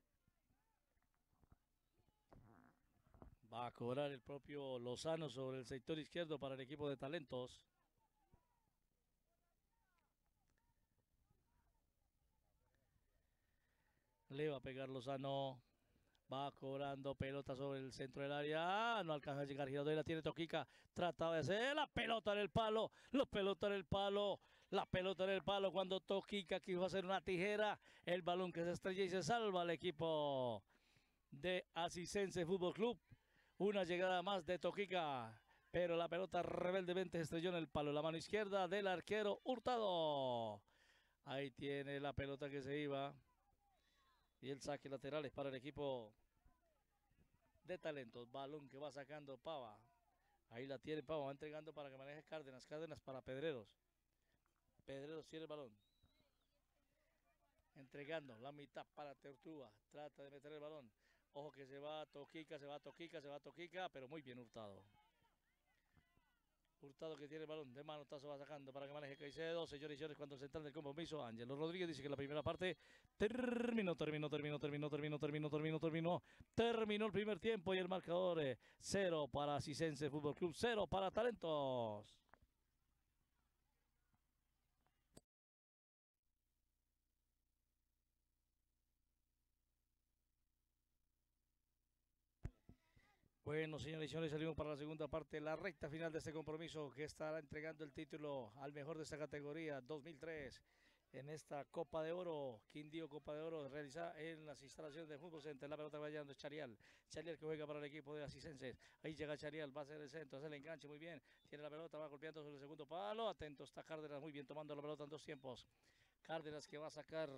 Va a cobrar el propio Lozano sobre el sector izquierdo para el equipo de Talentos. Le va a pegar Lozano. Va cobrando pelota sobre el centro del área. No alcanza a llegar Giraldo. La tiene Toquica. Trataba de hacer la pelota en el palo. La pelota en el palo. La pelota en el palo cuando Toquica quiso hacer una tijera. El balón que se estrella y se salva al equipo de Asisense Fútbol Club. Una llegada más de Toquica. Pero la pelota rebeldemente se estrelló en el palo. La mano izquierda del arquero Hurtado. Ahí tiene la pelota que se iba. Y el saque lateral es para el equipo de Talentos. Balón que va sacando Pava. Ahí la tiene Pava. Va entregando para que maneje Cárdenas. Cárdenas para Pedreros. Pedreros tiene el balón. Entregando la mitad para Teortúa. Trata de meter el balón. Ojo que se va Toquica, se va Toquica, se va Toquica. Pero muy bien Hurtado. Hurtado que tiene el balón de manotazo va sacando para que maneje Caicedo. Señores y señores, cuando el central del compromiso, Ángelo Rodríguez dice que la primera parte terminó, terminó, terminó, terminó, terminó, terminó, terminó, terminó, terminó el primer tiempo y el marcador eh, cero para Asisense Fútbol Club, cero para Talentos. Bueno, señores y señores, salimos para la segunda parte, la recta final de este compromiso que estará entregando el título al mejor de esta categoría dos mil tres en esta Copa de Oro, Quindío Copa de Oro, realizada en las instalaciones de Fútbol Center. La pelota va llegando Charial, Charial que juega para el equipo de Asisenses. Ahí llega Charial, va a ser el centro, hace el enganche muy bien, tiene la pelota, va golpeando sobre el segundo palo, atento está Cárdenas, muy bien tomando la pelota en dos tiempos. Cárdenas que va a sacar...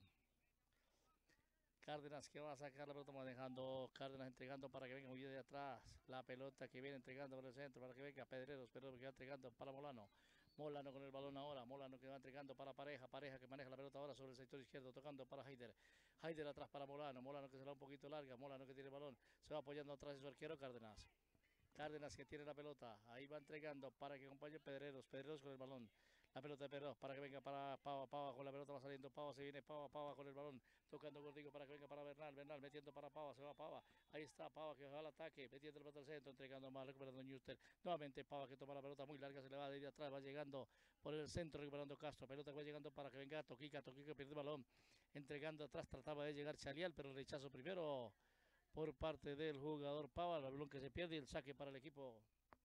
Cárdenas que va a sacar la pelota manejando, Cárdenas entregando para que venga muy bien de atrás, la pelota que viene entregando por el centro para que venga Pedreros, Pedreros que va entregando para Molano, Molano con el balón ahora, Molano que va entregando para Pareja, Pareja que maneja la pelota ahora sobre el sector izquierdo, tocando para Haider, Haider atrás para Molano, Molano que se va un poquito larga, Molano que tiene el balón, se va apoyando atrás de su arquero Cárdenas, Cárdenas que tiene la pelota, ahí va entregando para que acompañe Pedreros, Pedreros con el balón, la pelota de Pedreros para que venga para Pava, Pava con la pelota va saliendo, Pava se viene, Pava, Pava con el balón, tocando Gordigo para que venga para Bernal, Bernal metiendo para Pava, se va Pava, ahí está Pava que va al ataque, metiendo el pelota al centro, entregando más, recuperando Newster, nuevamente Pava que toma la pelota muy larga, se le va de atrás, va llegando por el centro, recuperando Castro, pelota que va llegando para que venga Toquica, Toquica pierde el balón, entregando atrás, trataba de llegar Chalial, pero el rechazo primero por parte del jugador Pava, el balón que se pierde y el saque para el equipo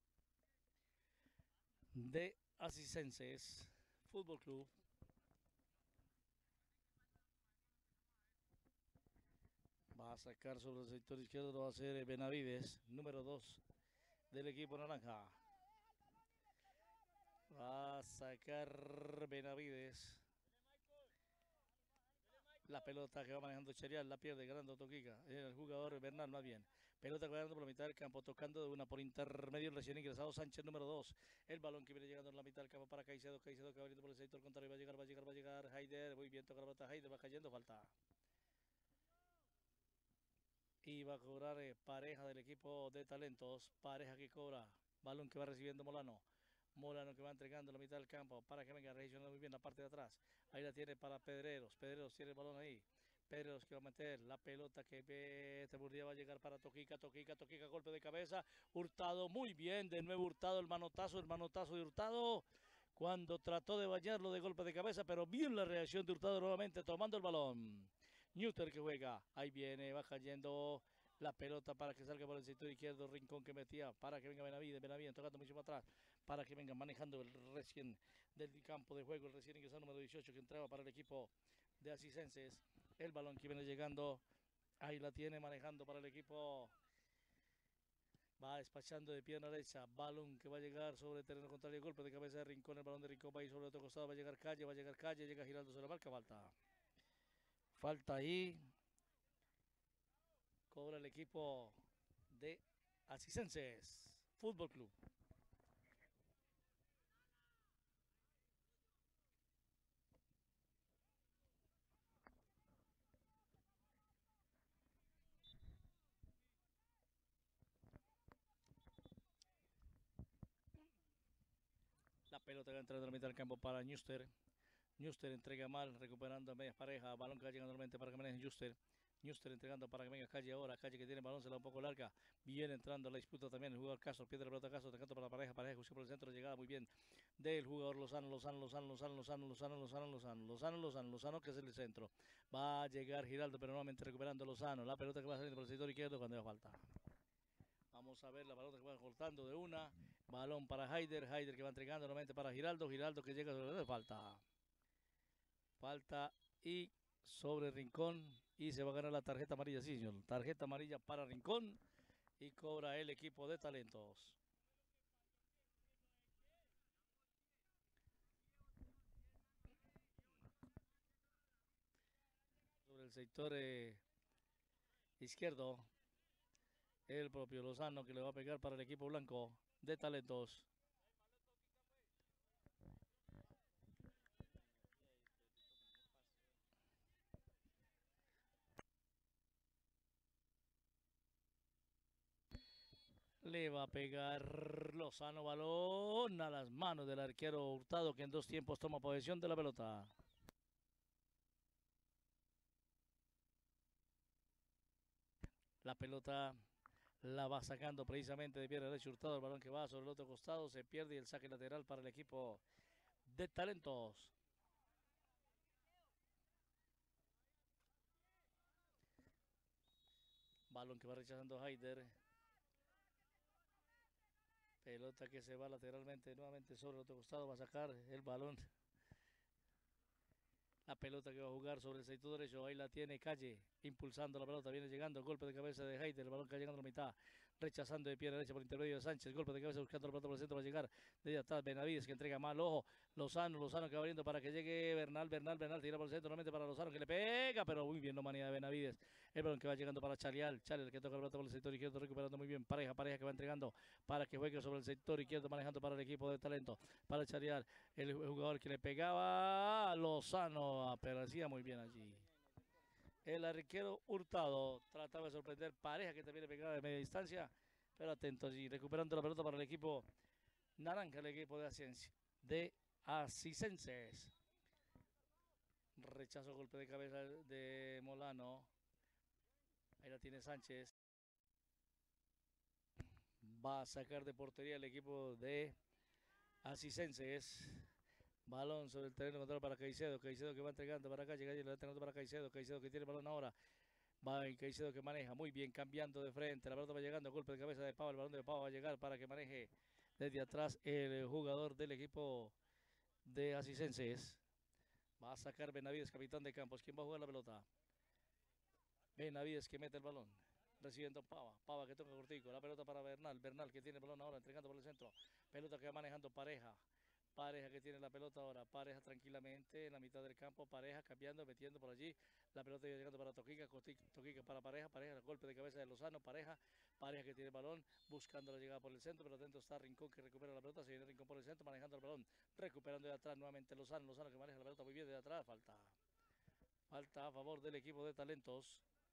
de Asisenses Fútbol Club. Va a sacar sobre el sector izquierdo, lo va a hacer Benavides, número dos del equipo naranja. Va a sacar Benavides. La pelota que va manejando Cherial, la pierde ganando Toquica. El jugador Bernal más bien. Pelota que va ganando por la mitad del campo, tocando de una por intermedio el recién ingresado Sánchez número dos. El balón que viene llegando en la mitad del campo para Caicedo. Caicedo que va abriendo por el sector contrario. Va a llegar, va a llegar, va a llegar. Haider, muy bien, toca la pelota. Haider va cayendo, falta. Y va a cobrar eh, Pareja del equipo de Talentos. Pareja que cobra. Balón que va recibiendo Molano. Molano que va entregando la mitad del campo para que venga reaccionando muy bien la parte de atrás. Ahí la tiene para Pedreros. Pedreros tiene el balón ahí. Pedreros que va a meter la pelota que este Burdía va a llegar para Toquica, Toquica, Toquica, golpe de cabeza. Hurtado muy bien. De nuevo Hurtado, el manotazo, el manotazo de Hurtado. Cuando trató de bañarlo de golpe de cabeza, pero bien la reacción de Hurtado nuevamente tomando el balón. Newter que juega. Ahí viene, va cayendo La pelota para que salga por el sector izquierdo, Rincón que metía, para que venga Benavides, Benavides tocando mucho atrás, para que venga manejando el recién del campo de juego, el recién ingresado número dieciocho que entraba para el equipo de Asisenses. El balón que viene llegando, ahí la tiene manejando para el equipo. Va despachando de pierna derecha, balón que va a llegar sobre el terreno contrario, golpe de cabeza de Rincón, el balón de Rincón va a ir sobre el otro costado, va a llegar Calle, va a llegar Calle, llega Giraldo, se la marca, falta. Falta ahí. Cobra el equipo de Asisenses Fútbol Club. La pelota que entra en la mitad del campo para Newster. Newster entrega mal, recuperando a medias parejas. Balón que va llegando nuevamente para que maneje Newster. Newster entregando para que venga Calle ahora. Calle que tiene el balón, se la da un poco larga. Viene entrando a la disputa también el jugador Castro. Pierde la pelota Castro, atacando para la pareja. Pareja que por el centro, llegada muy bien del jugador Lozano, Lozano, Lozano, Lozano, Lozano, Lozano, Lozano, Lozano, Lozano, Lozano, Lozano, que es el centro. Va a llegar Giraldo, pero nuevamente recuperando Lozano. La pelota que va saliendo por el sector izquierdo cuando da falta. Vamos a ver la pelota que va cortando de una. Balón para Haider. Haider que va entregando nuevamente para Giraldo. Giraldo que llega sobre la falta. Falta y sobre Rincón. Y se va a ganar la tarjeta amarilla. Sí, señor. Tarjeta amarilla para Rincón. Y cobra el equipo de Talentos. Sobre el sector eh, izquierdo. El propio Lozano que le va a pegar para el equipo blanco de Talentos. Le va a pegar Lozano, balón a las manos del arquero Hurtado, que en dos tiempos toma posesión de la pelota. La pelota la va sacando precisamente de pierna derecha Hurtado, el balón que va sobre el otro costado, se pierde y el saque lateral para el equipo de Talentos. Balón que va rechazando Haider. Pelota que se va lateralmente nuevamente sobre el otro costado, va a sacar el balón. La pelota que va a jugar sobre el sector derecho, ahí la tiene Calle, impulsando la pelota, viene llegando, golpe de cabeza de Haider, el balón que va llegando a la mitad, rechazando de pierna derecha por intermedio de Sánchez, golpe de cabeza buscando la pelota por el centro, va a llegar desde atrás Benavides que entrega mal, ojo, Lozano, Lozano que va abriendo para que llegue Bernal, Bernal, Bernal, tira por el centro, nuevamente para Lozano que le pega, pero muy bien, no manía de Benavides, el balón que va llegando para Chalial, Chalial que toca la pelota por el sector izquierdo, recuperando muy bien, pareja, pareja que va entregando para que juegue sobre el sector izquierdo, manejando para el equipo de Talento, para Chalial, el jugador que le pegaba a Lozano, pero hacía muy bien allí. El arquero Hurtado trataba de sorprender pareja que también le pegaba de media distancia, pero atento allí, recuperando la pelota para el equipo naranja, el equipo de Asisenses. De Asisenses. Rechazo, golpe de cabeza de Molano. Ahí la tiene Sánchez. Va a sacar de portería el equipo de Asisenses. Balón sobre el terreno control para Caicedo. Caicedo que va entregando para acá. Llega y le va entregando para Caicedo. Caicedo que tiene el balón ahora. Va en Caicedo que maneja muy bien, cambiando de frente. La pelota va llegando. Golpe de cabeza de Pau. El balón de Pau va a llegar para que maneje desde atrás el jugador del equipo de Asisenses. Va a sacar Benavides, capitán de Campos. ¿Quién va a jugar la pelota? Benavides que mete el balón. Recibiendo Pava. Pava que toca cortico. La pelota para Bernal. Bernal que tiene el balón ahora entregando por el centro. Pelota que va manejando Pareja. Pareja que tiene la pelota ahora, Pareja tranquilamente en la mitad del campo, Pareja cambiando, metiendo por allí, la pelota llegando para Toquica, Toquica para Pareja, Pareja, el golpe de cabeza de Lozano, Pareja, Pareja que tiene el balón, buscando la llegada por el centro, pero dentro está Rincón que recupera la pelota, se viene Rincón por el centro, manejando el balón, recuperando de atrás nuevamente Lozano, Lozano que maneja la pelota muy bien de atrás, falta, falta a favor del equipo de Talentos.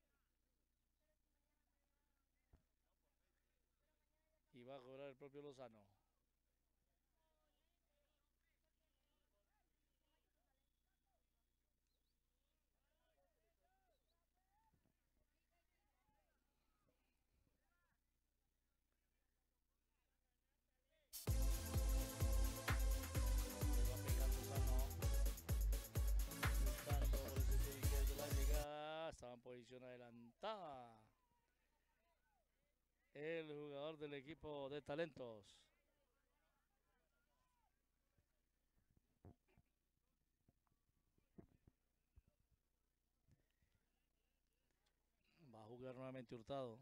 Y va a cobrar el propio Lozano. Estaba en posición adelantada. el jugador del equipo de Talentos. Va a jugar nuevamente Hurtado.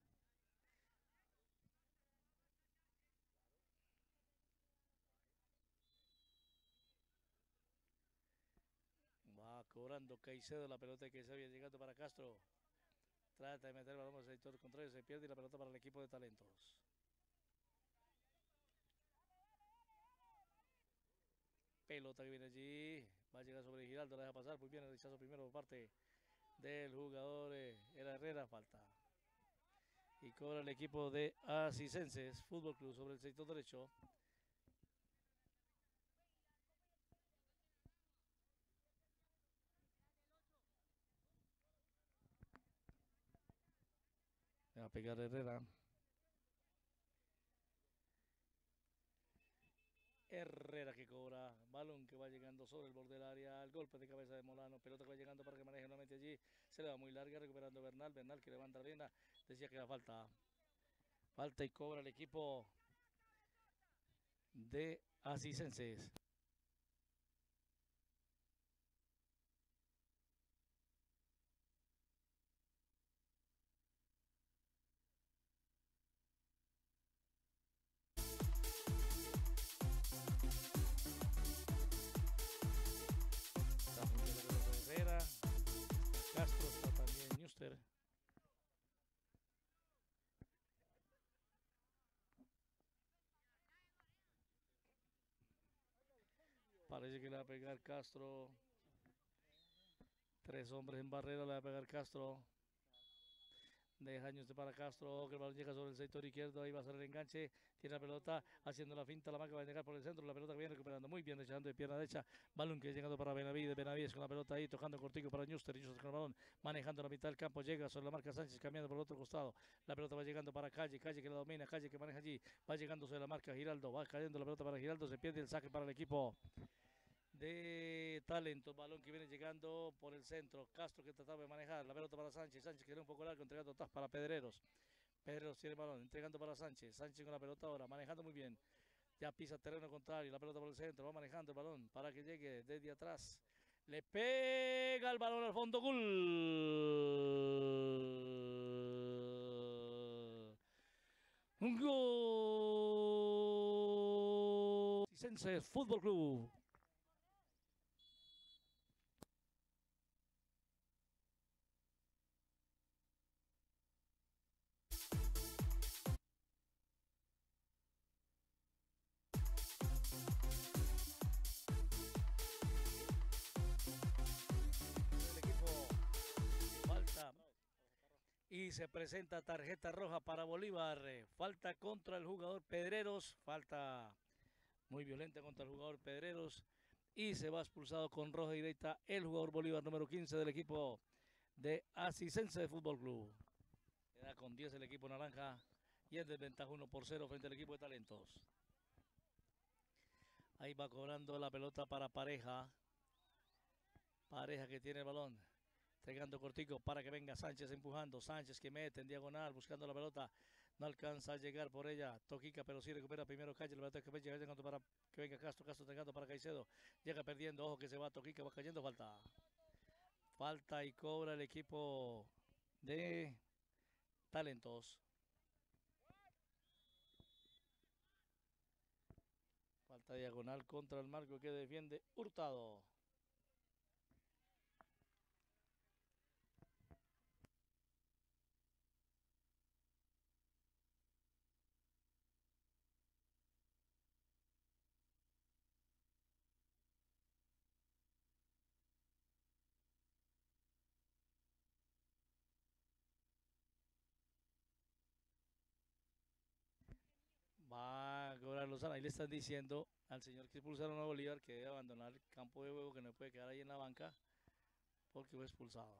Va cobrando Caicedo, la pelota que se había llegado para Castro. Trata de meter el balón al sector contrario, se pierde y la pelota para el equipo de Talentos. Pelota que viene allí, va a llegar sobre Giraldo, la deja pasar, muy bien el rechazo primero por parte del jugador, eh, era Herrera, falta. Y cobra el equipo de Asisenses Fútbol Club sobre el sector derecho. Va a pegar Herrera. Herrera que cobra, balón que va llegando sobre el borde del área, el golpe de cabeza de Molano, pelota que va llegando para que maneje nuevamente allí, se le va muy larga, recuperando Bernal, Bernal que levanta la rienda, decía que era falta, falta y cobra el equipo de Asisenses. Herrera, Castro, está también Newster. Parece que le va a pegar Castro. Tres hombres en barrera, le va a pegar Castro. Deja Newster para Castro, que el balón llega sobre el sector izquierdo, ahí va a ser el enganche, tiene la pelota, haciendo la finta, la marca va a llegar por el centro, la pelota que viene recuperando muy bien, rechazando de pierna derecha, balón que llegando para Benavides, Benavides con la pelota ahí, tocando cortico para Newster, Newster con el balón, manejando la mitad del campo, llega sobre la marca Sánchez, cambiando por el otro costado, la pelota va llegando para Calle, Calle que la domina, Calle que maneja allí, va llegando sobre la marca Giraldo, va cayendo la pelota para Giraldo, se pierde el saque para el equipo de Talentos, balón que viene llegando por el centro, Castro que trataba de manejar, la pelota para Sánchez, Sánchez que era un poco largo, entregando atrás para Pedreros, Pedreros tiene el balón, entregando para Sánchez, Sánchez con la pelota ahora, manejando muy bien, ya pisa terreno contrario, la pelota por el centro, va manejando el balón para que llegue desde atrás, le pega el balón al fondo, gol, un gol, Asisenses Fútbol Club. Y se presenta tarjeta roja para Bolívar, falta contra el jugador Pedreros, falta muy violenta contra el jugador Pedreros y se va expulsado con roja directa el jugador Bolívar número quince del equipo de Asisense de Fútbol Club. Queda con diez el equipo naranja y es desventaja uno por cero frente al equipo de Talentos. Ahí va cobrando la pelota para Pareja, Pareja que tiene el balón. Entregando cortico para que venga Sánchez empujando. Sánchez que mete en diagonal buscando la pelota. No alcanza a llegar por ella. Toquica, pero sí recupera primero Calle. La pelota que llega llegando para que venga Castro. Castro entregando para Caicedo. Llega perdiendo. Ojo que se va Toquica. Va cayendo. Falta. Falta y cobra el equipo de Talentos. Falta diagonal contra el marco que defiende Hurtado. Va a cobrar Lozano. Ahí le están diciendo al señor que expulsaron a Bolívar que debe abandonar el campo de juego, que no puede quedar ahí en la banca porque fue expulsado.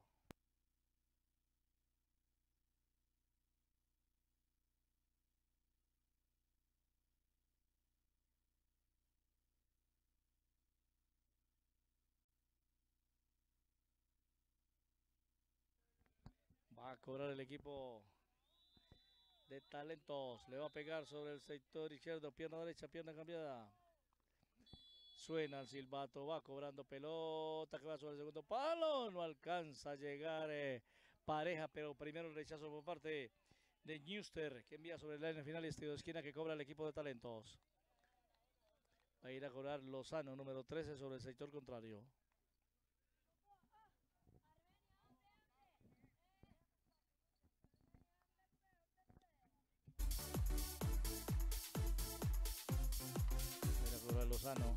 Va a cobrar el equipo de Talentos. Le va a pegar sobre el sector izquierdo, pierna derecha, pierna cambiada. Suena el silbato, va cobrando pelota que va sobre el segundo palo. No alcanza a llegar eh, Pareja, pero primero el rechazo por parte de Newster, que envía sobre el línea final y estilo de esquina que cobra el equipo de Talentos. Va a ir a cobrar Lozano, número trece, sobre el sector contrario. Va a ir a cobrar Lozano.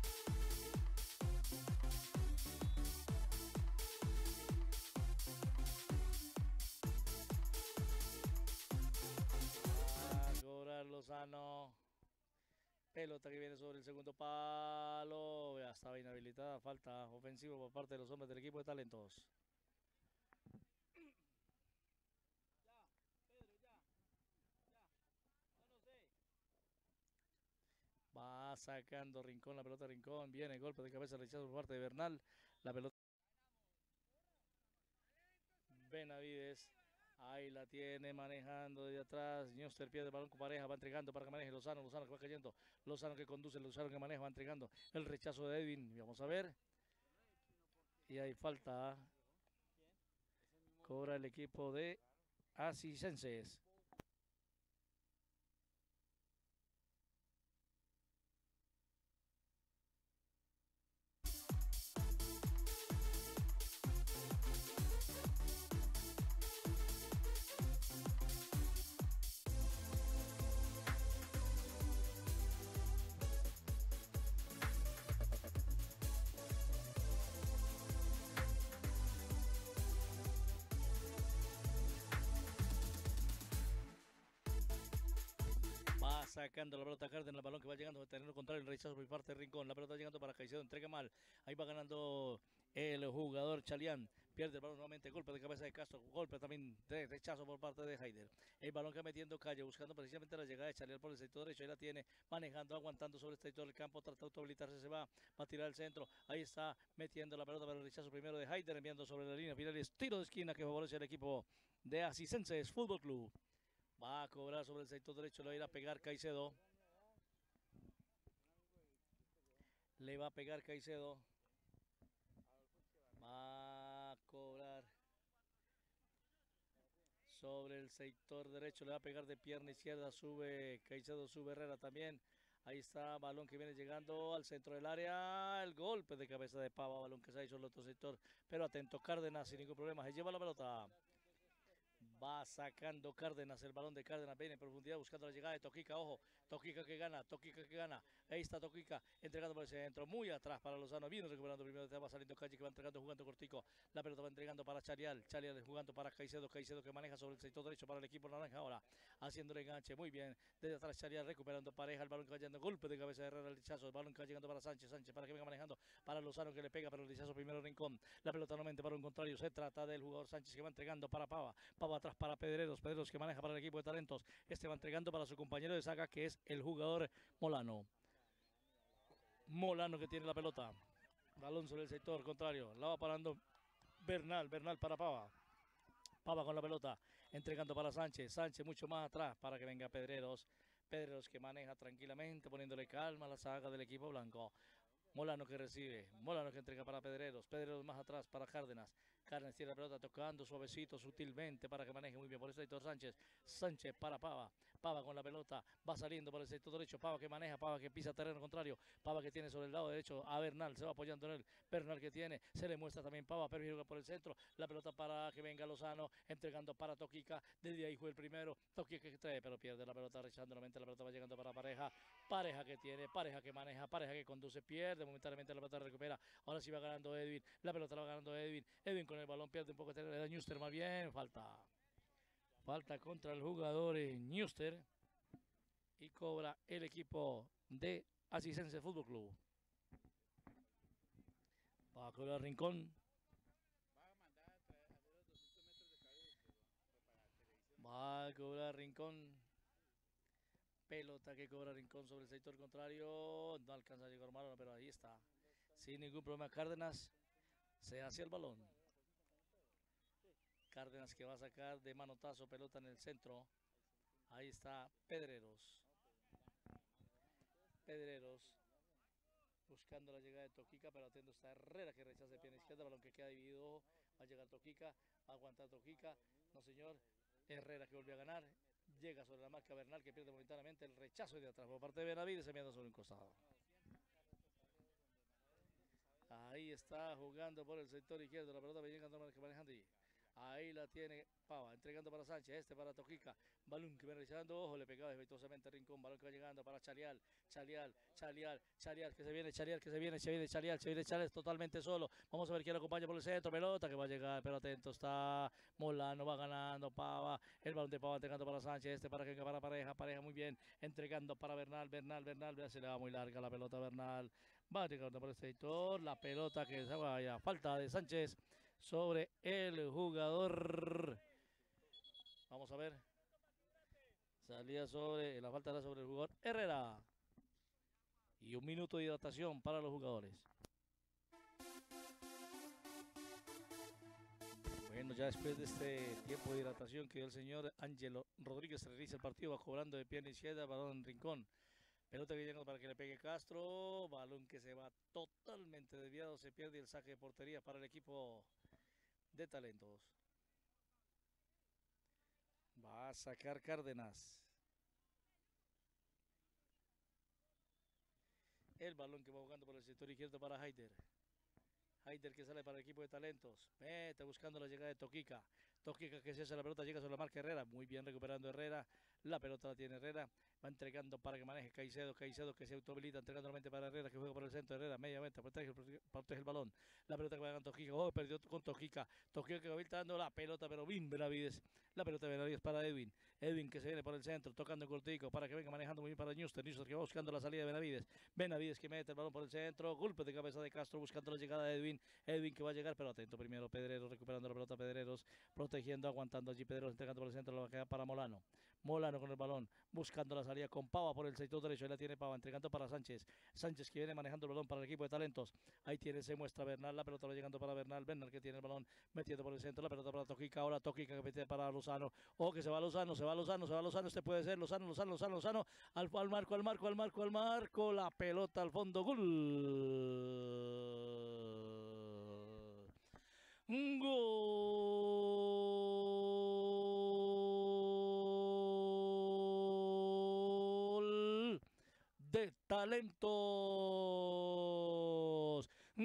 Lozano, pelota que viene sobre el segundo palo, ya estaba inhabilitada, falta ofensiva por parte de los hombres del equipo de Talentos. Va sacando Rincón, la pelota de Rincón, viene el golpe de cabeza rechazo por parte de Bernal, la pelota Benavides. Ahí la tiene manejando desde atrás. Newster pierde el balón con Pareja. Va entregando para que maneje Lozano. Lozano que va cayendo. Lozano que conduce. Lozano que maneja. Va entregando el rechazo de Edwin. Vamos a ver. Y hay falta. Cobra el equipo de Asisenses. Sacando la pelota Cárdenas, el balón que va llegando a tener contrario, el rechazo por parte de Rincón, la pelota llegando para Caicedo, entrega mal, ahí va ganando el jugador Chalián, pierde el balón nuevamente, golpe de cabeza de Castro, golpe también de rechazo por parte de Haider, el balón que va metiendo Calle, buscando precisamente la llegada de Chalián por el sector derecho, ahí la tiene, manejando, aguantando sobre el sector del campo, trata de autohabilitarse, se va, va a tirar el centro, ahí está metiendo la pelota para el rechazo primero de Haider, enviando sobre la línea final, tiro de esquina que favorece al equipo de Asisenses Fútbol Club. Va a cobrar sobre el sector derecho, le va a ir a pegar Caicedo. Le va a pegar Caicedo. Va a cobrar sobre el sector derecho, le va a pegar de pierna izquierda, sube Caicedo, sube Herrera también. Ahí está, balón que viene llegando al centro del área, el golpe de cabeza de Pava, balón que se ha hecho el otro sector, pero atento Cárdenas sin ningún problema, se lleva la pelota. Va sacando Cárdenas, el balón de Cárdenas viene en profundidad buscando la llegada de Toquica, ojo, Toquica que gana, Toquica que gana, ahí está Toquica, entregando por el centro, muy atrás para Lozano, viene recuperando primero, va saliendo Calle que va entregando, jugando cortico, la pelota va entregando para Charial, Charial jugando para Caicedo, Caicedo que maneja sobre el sector derecho para el equipo naranja ahora, haciéndole enganche, muy bien, desde atrás Charial recuperando pareja, el balón que va llegando, golpe de cabeza de Herrera, el rechazo, el balón que va llegando para Sánchez, Sánchez para que venga manejando, para Lozano que le pega, pero el rechazo primero Rincón, la pelota nuevamente para un contrario, se trata del jugador Sánchez que va entregando para Pava, Pava atrás para Pedreros, Pedreros que maneja para el equipo de Talentos, este va entregando para su compañero de saga que es el jugador Molano. Molano que tiene la pelota, balón sobre el sector contrario, la va parando Bernal, Bernal para Pava. Pava con la pelota, entregando para Sánchez, Sánchez mucho más atrás para que venga Pedreros, Pedreros que maneja tranquilamente, poniéndole calma a la saga del equipo blanco. Molano que recibe, Molano que entrega para Pedreros, Pedreros más atrás para Cárdenas, Cárdenas tiene la pelota tocando suavecito, sutilmente para que maneje muy bien por el sector Sánchez, Sánchez para Pava, Pava con la pelota, va saliendo por el sector derecho, Pava que maneja, Pava que pisa terreno contrario, Pava que tiene sobre el lado derecho a Bernal, se va apoyando en él, Bernal que tiene, se le muestra también Pava, pero llega por el centro, la pelota para que venga Lozano, entregando para Toquica, desde ahí fue el primero, Toquica que trae, pero pierde la pelota, rechazando nuevamente, la pelota va llegando para Pareja, Pareja que tiene, Pareja que maneja, Pareja que conduce, pierde momentáneamente la pelota, recupera, ahora sí va ganando Edwin, la pelota la va ganando Edwin, Edwin con el balón pierde un poco de Newster, más bien, falta, falta contra el jugador Newster y cobra el equipo de Asisense Fútbol Club. Va a cobrar Rincón. Va a cobrar Rincón. Pelota que cobra Rincón sobre el sector contrario. No alcanza a llegar Marlon, pero ahí está. Sin ningún problema Cárdenas. Se hace el balón. Cárdenas que va a sacar de manotazo pelota en el centro. Ahí está Pedreros. Pedreros. Buscando la llegada de Toquica, pero atento está Herrera que rechaza de pierna izquierda, balón que queda dividido, va a llegar Toquica, va a aguantar Toquica, no señor, Herrera que volvió a ganar, llega sobre la marca Bernal que pierde momentáneamente el rechazo de atrás por parte de Benavides, se enviando sobre un costado. Ahí está jugando por el sector izquierdo, la pelota viene que manejando y ahí la tiene Pava, entregando para Sánchez, este para Toquica, balón que viene realizando, ojo, le pegaba defectuosamente Rincón, balón que va llegando para Chalial, Chalial, Chalial, Chalial, que se viene, Chalial, que se viene, se viene Chalial, se viene Chalial totalmente solo, vamos a ver quién lo acompaña por el centro, pelota que va a llegar, pero atento está Molano, va ganando Pava, el balón de Pava entregando para Sánchez, este para que para Pareja, Pareja muy bien, entregando para Bernal, Bernal, Bernal, se le va muy larga la pelota a Bernal, va llegando por el sector, la pelota que se vaya, falta de Sánchez sobre el jugador. Vamos a ver. Salía sobre, la falta era sobre el jugador Herrera. Y un minuto de hidratación para los jugadores. Bueno, ya después de este tiempo de hidratación que dio el señor Ángelo Rodríguez, realiza el partido, va cobrando de pierna izquierda, balón en Rincón. Pelota que llega para que le pegue Castro, balón que se va totalmente desviado, se pierde el saque de portería para el equipo de Talentos. Va a sacar Cárdenas. El balón que va jugando por el sector izquierdo para Haider. Haider que sale para el equipo de Talentos. Mete buscando la llegada de Toquica. Toquica que se hace la pelota, llega sobre la marca Herrera. Muy bien recuperando Herrera. La pelota la tiene Herrera. Va entregando para que maneje Caicedo. Caicedo que se autohabilita entregando nuevamente para Herrera que juega por el centro. Herrera mediamente protege, protege el balón. La pelota que va ganando Toquica. Oh, perdió con Toquica. Toquica que va dando la pelota, pero bien Benavides. La pelota de Benavides para Edwin. Edwin que se viene por el centro, tocando el cortico para que venga manejando muy bien para Newster. Newster que va buscando la salida de Benavides. Benavides que mete el balón por el centro. Golpe de cabeza de Castro buscando la llegada de Edwin. Edwin que va a llegar, pero atento primero Pedreros, recuperando la pelota Pedreros, protegiendo, aguantando allí Pedreros, entregando por el centro, la va a quedar para Molano. Molano con el balón, buscando la salida con Pava por el sector derecho, ahí la tiene Pava, entregando para Sánchez. Sánchez que viene manejando el balón para el equipo de Talentos. Ahí tiene, se muestra Bernal, la pelota va llegando para Bernal, Bernal que tiene el balón, metiendo por el centro, la pelota para Toquica, ahora Toquica que mete para Lozano. Oh, que se va Lozano, se va Lozano, se va Lozano, este puede ser Lozano, Lozano, Lozano, Lozano, al, al marco, al marco, al marco, al marco, la pelota al fondo, gol. Gol de Talentos.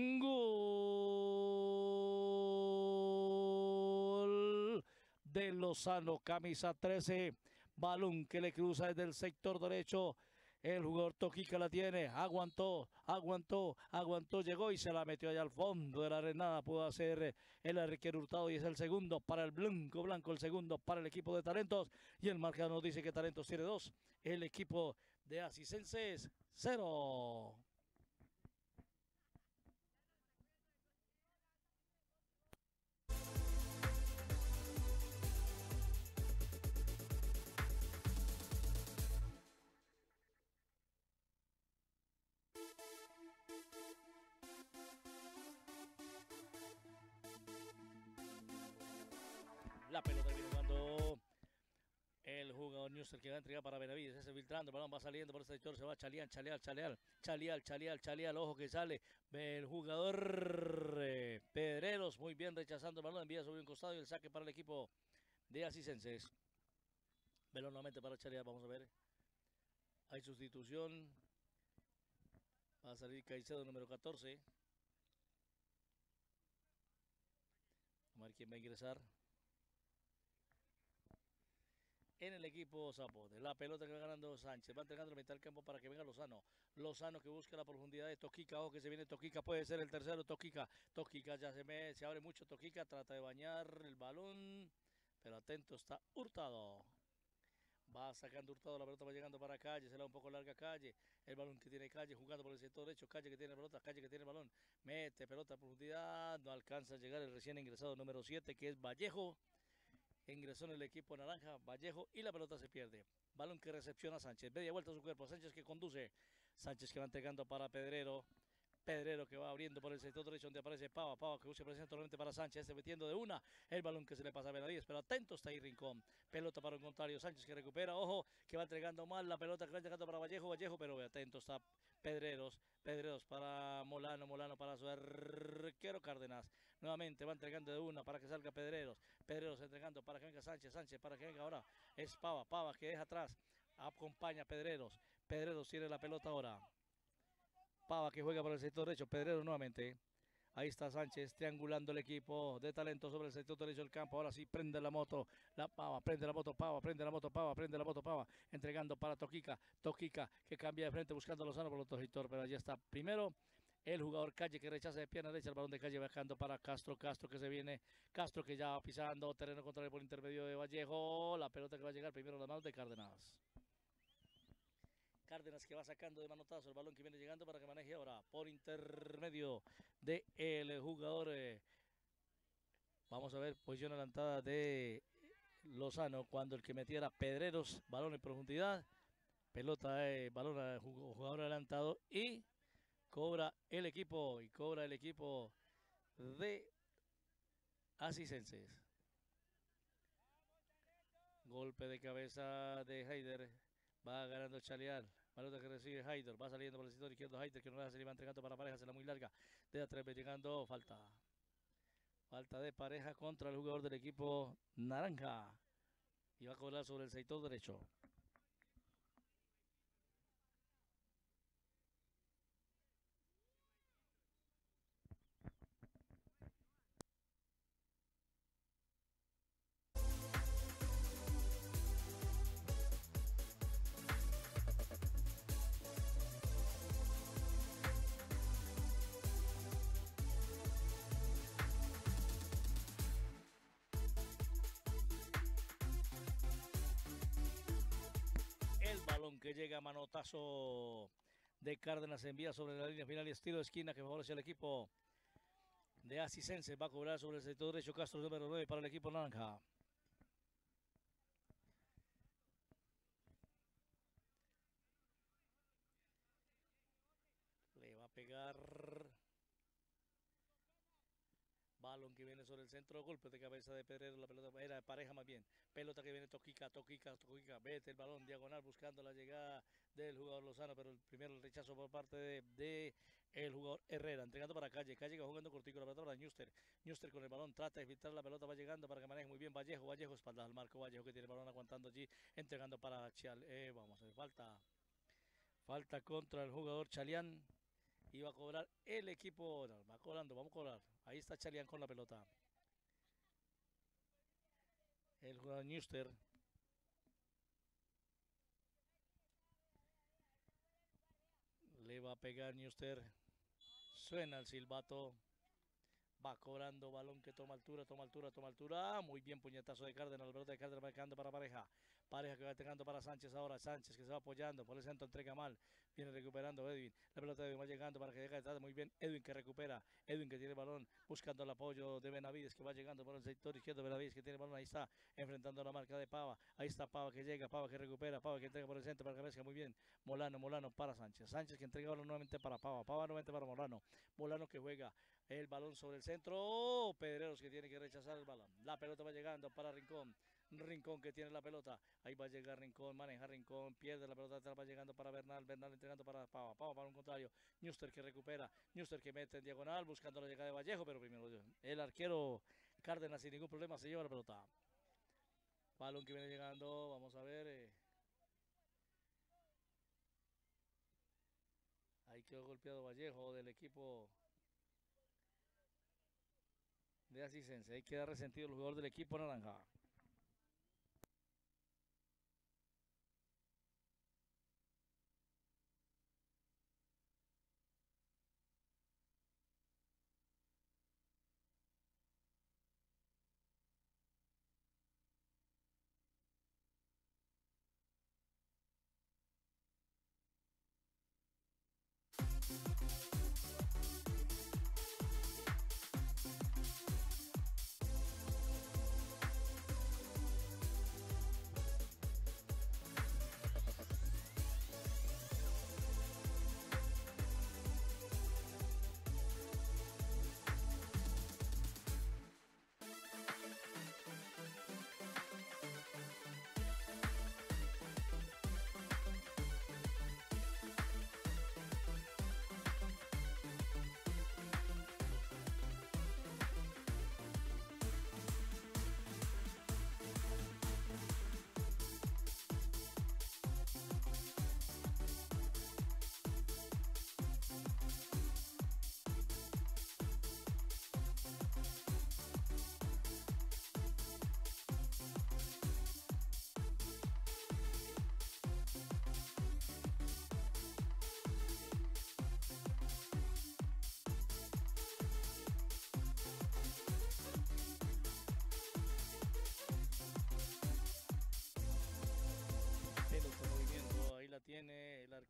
Gol de Lozano, camisa trece. Balón que le cruza desde el sector derecho. El jugador Toquica la tiene, aguantó, aguantó, aguantó, llegó y se la metió allá al fondo de la arenada. Pudo hacer el Enrique Hurtado y es el segundo para el Blanco Blanco, el segundo para el equipo de Talentos. Y el marcador nos dice que Talentos tiene dos, el equipo de Asisenses cero. La pelota viene jugando el jugador Newster que va a entregar para Benavides, ese filtrando, el balón va saliendo por el sector, se va Chalial, Chalial, Chalial, Chalial, Chalial, Chalial, ojo que sale el jugador eh, Pedreros, muy bien rechazando el balón, envía sobre un costado y el saque para el equipo de Asisenses. Balón nuevamente para Chalial, vamos a ver, hay sustitución, va a salir Caicedo número catorce, vamos a ver quién va a ingresar en el equipo Zapote. La pelota que va ganando Sánchez, va entregando la mitad del campo para que venga Lozano. Lozano que busca la profundidad de Toquica, ojo que se viene Toquica, puede ser el tercero Toquica. Toquica ya se, me, se abre mucho Toquica, trata de bañar el balón, pero atento está Hurtado. Va sacando Hurtado, la pelota va llegando para Calle, se la da un poco larga Calle, el balón que tiene Calle jugando por el sector derecho, Calle que tiene la pelota, Calle que tiene el balón, mete pelota a profundidad, no alcanza a llegar el recién ingresado número siete que es Vallejo. Ingresó en el equipo naranja Vallejo y la pelota se pierde. Balón que recepciona Sánchez. Media vuelta a su cuerpo. Sánchez que conduce. Sánchez que va entregando para Pedrero. Pedrero que va abriendo por el sector derecho donde aparece Pava, Pava que busca presencia totalmente para Sánchez, este metiendo de una, el balón que se le pasa a Benavides, pero atento está ahí Rincón, pelota para un contrario, Sánchez que recupera, ojo, que va entregando mal la pelota que va entregando para Vallejo, Vallejo, pero atento está Pedreros, Pedreros para Molano, Molano para su arquero Cárdenas, nuevamente va entregando de una para que salga Pedreros, Pedreros entregando para que venga Sánchez, Sánchez para que venga ahora, es Pava, Pava que deja atrás, acompaña a Pedreros, Pedreros tiene la pelota ahora, Pava que juega por el sector derecho, Pedrero nuevamente. Ahí está Sánchez triangulando el equipo de talento sobre el sector derecho del campo. Ahora sí prende la moto, la Pava, prende la moto, Pava, prende la moto, Pava, prende la moto, Pava, entregando para Toquica, Toquica que cambia de frente buscando a Lozano por el sector, pero allí está primero el jugador Calle que rechaza de pierna derecha el balón de Calle bajando para Castro, Castro que se viene, Castro que ya va pisando terreno contrario por intermedio de Vallejo, la pelota que va a llegar primero a las manos de Cárdenas. Cárdenas que va sacando de manotazo el balón que viene llegando para que maneje ahora por intermedio del de jugador. Eh, vamos a ver, posición adelantada de Lozano cuando el que metía era Pedreros, balón en profundidad, pelota, eh, balón a jugador adelantado y cobra el equipo, y cobra el equipo de Asisenses. Golpe de cabeza de Heider, va ganando Chaleal. Pelota que recibe Haider, va saliendo por el sector izquierdo Haider, que no la se le va entregando para pareja, se la muy larga, de atrás llegando, falta. Falta de pareja contra el jugador del equipo naranja. Y va a cobrar sobre el sector derecho. Que llega manotazo de Cárdenas, envía sobre la línea final y estilo de esquina que favorece al equipo de Asisense. Va a cobrar sobre el sector derecho Castro número nueve para el equipo naranja. Le va a pegar balón que viene sobre el centro, golpe de cabeza de Pedrero, la pelota era de pareja más bien, pelota que viene Toquica, Toquica, Toquica, vete el balón diagonal buscando la llegada del jugador Lozano, pero el primero el rechazo por parte de, de el jugador Herrera, entregando para Calle, Calle que va jugando cortico, la pelota para Ñuster, Ñuster con el balón, trata de filtrar la pelota, va llegando para que maneje muy bien Vallejo, Vallejo espalda al marco, Vallejo que tiene el balón aguantando allí, entregando para Chial, eh, vamos a ver, falta, falta contra el jugador Chalián. Y va a cobrar el equipo, no, va cobrando, vamos a cobrar. Ahí está Chalián con la pelota. El jugador Ñuster. Le va a pegar Ñuster. Suena el silbato. Va cobrando balón que toma altura, toma altura, toma altura. Muy bien, puñetazo de Cárdenas. La pelota de Cárdenas va quedando para pareja. Pareja que va entregando para Sánchez ahora. Sánchez que se va apoyando. Por el centro entrega mal. Viene recuperando Edwin. La pelota de Edwin va llegando para que llegue detrás. Muy bien. Edwin que recupera. Edwin que tiene el balón. Buscando el apoyo de Benavides que va llegando por el sector izquierdo. Benavides que tiene el balón. Ahí está. Enfrentando la marca de Pava. Ahí está Pava que llega. Pava que recupera. Pava que entrega por el centro para que mezcla muy bien. Molano, Molano para Sánchez. Sánchez que entrega el balón nuevamente para Pava. Pava nuevamente para Molano. Molano que juega el balón sobre el centro. Pedreros que tiene que rechazar el balón. La pelota va llegando para Rincón. Rincón que tiene la pelota. Ahí va a llegar Rincón, maneja Rincón, pierde la pelota, va llegando para Bernal, Bernal entregando para Pava, Pava para un contrario. Ñuster que recupera, Ñuster que mete en diagonal buscando la llegada de Vallejo, pero primero el arquero Cárdenas sin ningún problema se lleva la pelota. Balón que viene llegando, vamos a ver. Eh. Ahí quedó golpeado Vallejo del equipo de Asisense. Ahí queda resentido el jugador del equipo naranja.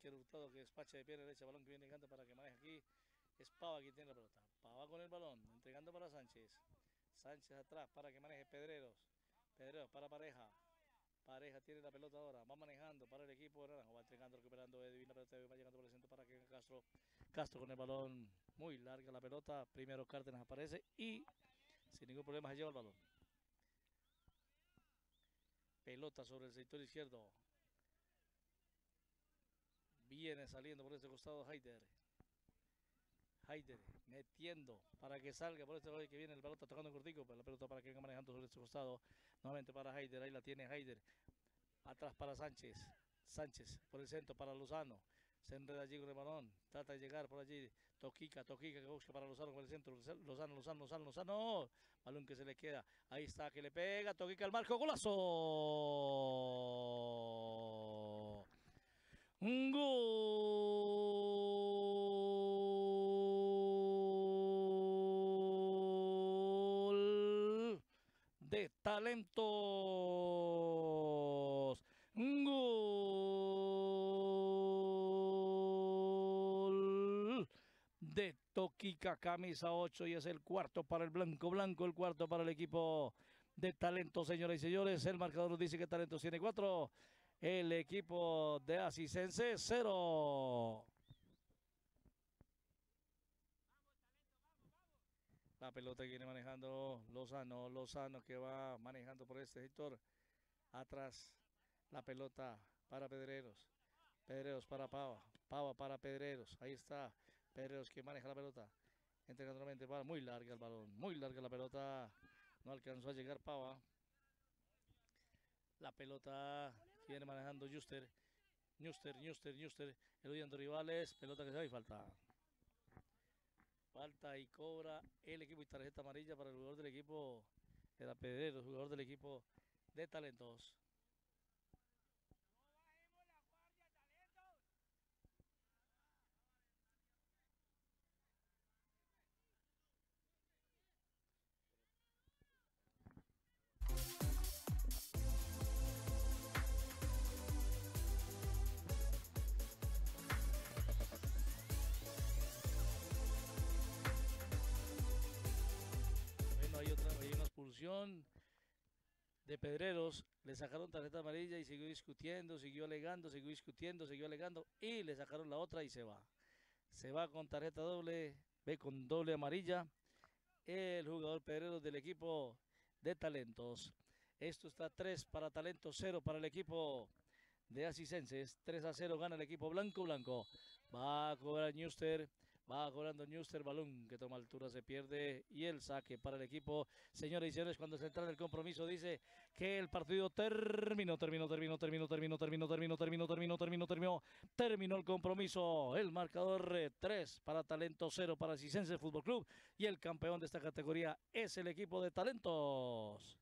Mister Hurtado que despacha de pierna derecha, balón que viene llegando para que maneje aquí. Es Pava quien tiene la pelota. Pava con el balón, entregando para Sánchez. Sánchez atrás para que maneje Pedreros. Pedreros para Pareja. Pareja tiene la pelota ahora, va manejando para el equipo de Naranjo, va entregando, recuperando Edwin, la pelota va llegando por el centro para que Castro, Castro con el balón, muy larga la pelota, primero Cárdenas aparece y sin ningún problema se lleva el balón. Pelota sobre el sector izquierdo. Viene saliendo por este costado Haider. Haider metiendo para que salga por este lado que viene el balón, está tocando en cortico, pero la pelota para que venga manejando sobre este costado. Nuevamente para Haider, ahí la tiene Haider. Atrás para Sánchez. Sánchez por el centro para Lozano. Se enreda allí con el balón. Trata de llegar por allí. Toquica, Toquica que busca para Lozano con el centro. Lozano, Lozano, Lozano, Lozano. Balón que se le queda. Ahí está, que le pega. Toquica al marco. ¡Golazo! ¡Un gol de Talentos! Gol de Toquica, camisa ocho, y es el cuarto para el blanco blanco, el cuarto para el equipo de Talentos, señoras y señores. El marcador dice que Talentos tiene cuatro, el equipo de Asisense cero. La pelota que viene manejando Lozano, Lozano que va manejando por este sector. Atrás la pelota para Pedreros. Pedreros para Pava. Pava para Pedreros. Ahí está. Pedreros que maneja la pelota. Entregando nuevamente para muy larga el balón. Muy larga la pelota. No alcanzó a llegar Pava. La pelota que viene manejando Juster. Juster, Juster, Juster. Eludiendo rivales. Pelota que se va y falta. Falta y cobra el equipo y tarjeta amarilla para el jugador del equipo. Era Pedreros, jugador del equipo de Talentos. Bueno, hay otra, hay una expulsión de Pedreros, le sacaron tarjeta amarilla y siguió discutiendo, siguió alegando, siguió discutiendo, siguió alegando y le sacaron la otra y se va. Se va con tarjeta doble, ve con doble amarilla el jugador Pedreros del equipo de Talentos. Esto está tres para Talentos, cero para el equipo de Asisenses. tres a cero gana el equipo blanco blanco. Va a cobrar Newster. Va cobrando Newster, balón que toma altura, se pierde y el saque para el equipo. Señoras y señores, cuando se entra en el compromiso dice que el partido terminó, terminó, terminó, terminó, terminó, terminó, terminó, terminó, terminó, terminó, terminó, terminó el compromiso. El marcador tres para Talentos, cero para Asisenses Fútbol Club y el campeón de esta categoría es el equipo de Talentos.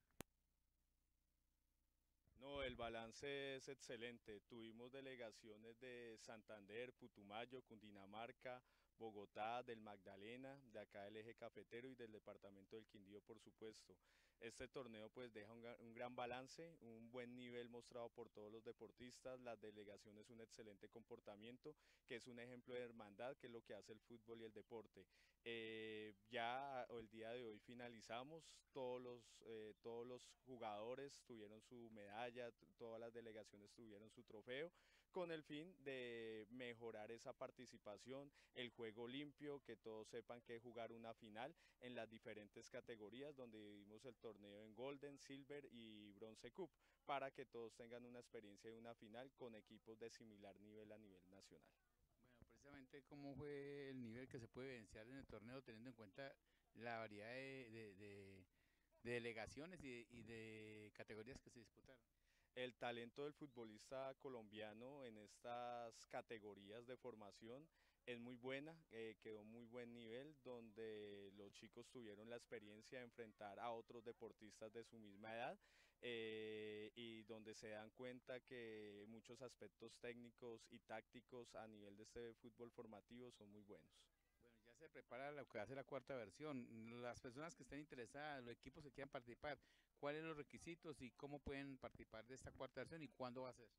No, el balance es excelente. Tuvimos delegaciones de Santander, Putumayo, Cundinamarca, Bogotá, del Magdalena, de acá del eje cafetero y del departamento del Quindío, por supuesto. Este torneo pues deja un, un gran balance, un buen nivel mostrado por todos los deportistas, las delegaciones un excelente comportamiento, que es un ejemplo de hermandad, que es lo que hace el fútbol y el deporte. Eh, ya el día de hoy finalizamos, todos los, eh, todos los jugadores tuvieron su medalla, todas las delegaciones tuvieron su trofeo, con el fin de mejorar esa participación, el juego limpio, que todos sepan que jugar una final en las diferentes categorías donde vivimos el torneo en Golden, Silver y Bronze Cup, para que todos tengan una experiencia de una final con equipos de similar nivel a nivel nacional. Bueno, precisamente cómo fue el nivel que se puede evidenciar en el torneo teniendo en cuenta la variedad de, de, de, de delegaciones y de, y de categorías que se disputaron. El talento del futbolista colombiano en estas categorías de formación es muy buena, eh, quedó muy buen nivel, donde los chicos tuvieron la experiencia de enfrentar a otros deportistas de su misma edad eh, y donde se dan cuenta que muchos aspectos técnicos y tácticos a nivel de este fútbol formativo son muy buenos. Bueno, ya se prepara lo que va a ser la cuarta versión. Las personas que estén interesadas, los equipos que quieran participar, ¿cuáles son los requisitos y cómo pueden participar de esta cuarta versión y cuándo va a ser?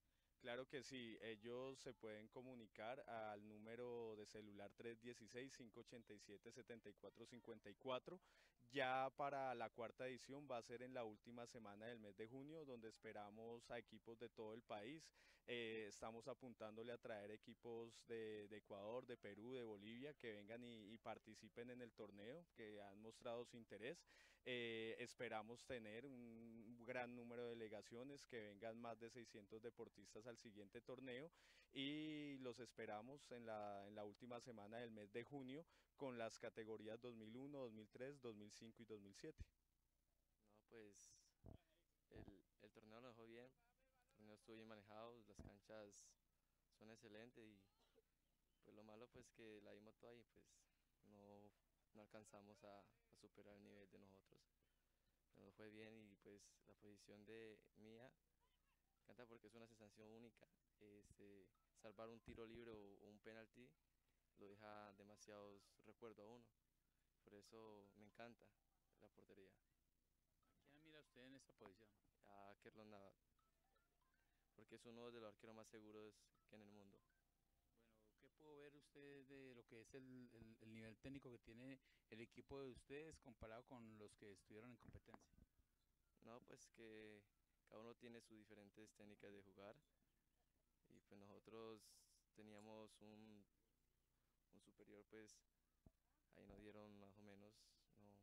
Claro que sí, ellos se pueden comunicar al número de celular tres uno seis, cinco ocho siete, siete cuatro cinco cuatro. Ya para la cuarta edición va a ser en la última semana del mes de junio, donde esperamos a equipos de todo el país. Eh, estamos apuntándole a traer equipos de, de Ecuador, de Perú, de Bolivia, que vengan y, y participen en el torneo, que han mostrado su interés. Eh, esperamos tener un gran número de delegaciones, que vengan más de seiscientos deportistas al siguiente torneo y los esperamos en la, en la última semana del mes de junio con las categorías dos mil uno, dos mil tres, dos mil cinco y dos mil siete. No, pues el, el torneo lo dejó bien, el torneo estuvo bien manejado, las canchas son excelentes y pues lo malo pues que la dimos toda y pues no, no alcanzamos a, a superar el nivel de nosotros. Pero nos fue bien y pues la posición de mía me encanta porque es una sensación única. Este, salvar un tiro libre o, o un penalti lo deja demasiados recuerdos a uno. Por eso me encanta la portería. ¿A quién admira usted en esta posición? A Keylor Navas, porque es uno de los arqueros más seguros que en el mundo. Bueno, ¿qué pudo ver usted de lo que es el, el- el nivel técnico que tiene el equipo de ustedes comparado con los que estuvieron en competencia? No, pues que cada uno tiene sus diferentes técnicas de jugar y pues nosotros teníamos un, un superior, pues ahí nos dieron más o menos, no,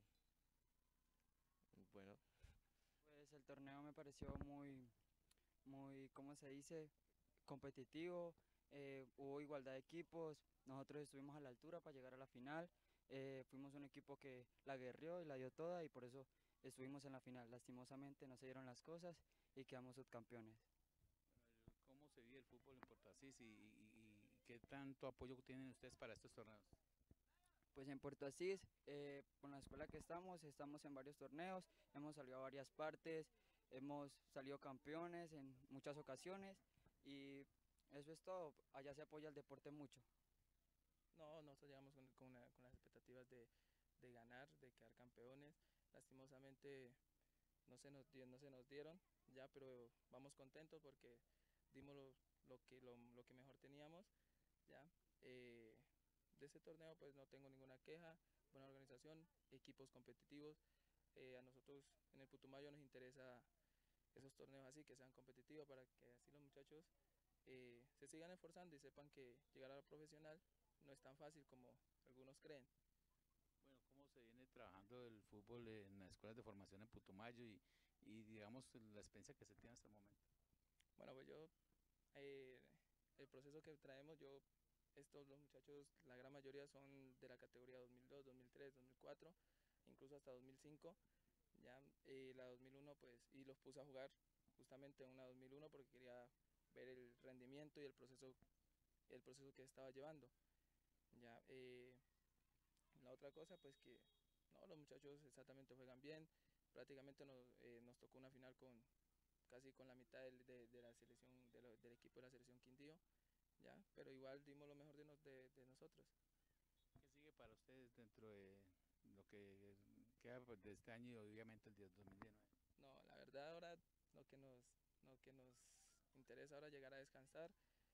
bueno, Pues el torneo me pareció muy, muy, ¿cómo se dice? Competitivo, eh, hubo igualdad de equipos, nosotros estuvimos a la altura para llegar a la final, eh, fuimos un equipo que la guerrió y la dio toda y por eso estuvimos en la final. Lastimosamente no se dieron las cosas y quedamos subcampeones. Bueno, el- ¿cómo se vive el fútbol en Puerto Asís y, y- y qué tanto apoyo tienen ustedes para estos torneos? Pues en Puerto Asís, eh, con la escuela que estamos, estamos en varios torneos, hemos salido a varias partes, hemos salido campeones en muchas ocasiones y eso es todo. Allá se apoya el deporte mucho. No, nosotros llegamos con, con una- con las expectativas de, de ganar, de quedar campeones. Lastimosamente no se nos, dio- no se nos dieron, ya, pero vamos contentos porque dimos lo, lo que, lo, lo que mejor teníamos, ya. Eh, de ese torneo pues no tengo ninguna queja, buena organización, equipos competitivos. Eh, a nosotros en el Putumayo nos interesa esos torneos así, que sean competitivos para que así los muchachos eh, se sigan esforzando y sepan que llegar a la profesional no es tan fácil como algunos creen. Bueno, ¿cómo se viene trabajando el fútbol en las escuelas de formación en Putumayo y, y digamos la experiencia que se tiene hasta el momento? Bueno, pues yo, eh, el proceso que traemos, yo, estos los muchachos, la gran mayoría son de la categoría dos mil dos, dos mil tres, dos mil cuatro, incluso hasta dos mil cinco, ya, eh, la dos mil uno pues, y los puse a jugar justamente en una dos mil uno porque quería ver el rendimiento y el proceso, el proceso que estaba llevando, ya, eh, la otra cosa pues que, no, los muchachos exactamente juegan bien, prácticamente nos, eh, nos tocó una final con casi con la mitad del- de, de la selección, de lo- del equipo de la selección Quindío, ya, pero igual dimos lo mejor de, nos- de, de nosotros. ¿Qué sigue para ustedes dentro de lo que queda pues, de este año y obviamente el dos mil diecinueve? No, la verdad ahora lo que nos, lo que nos interesa ahora es llegar a descansar,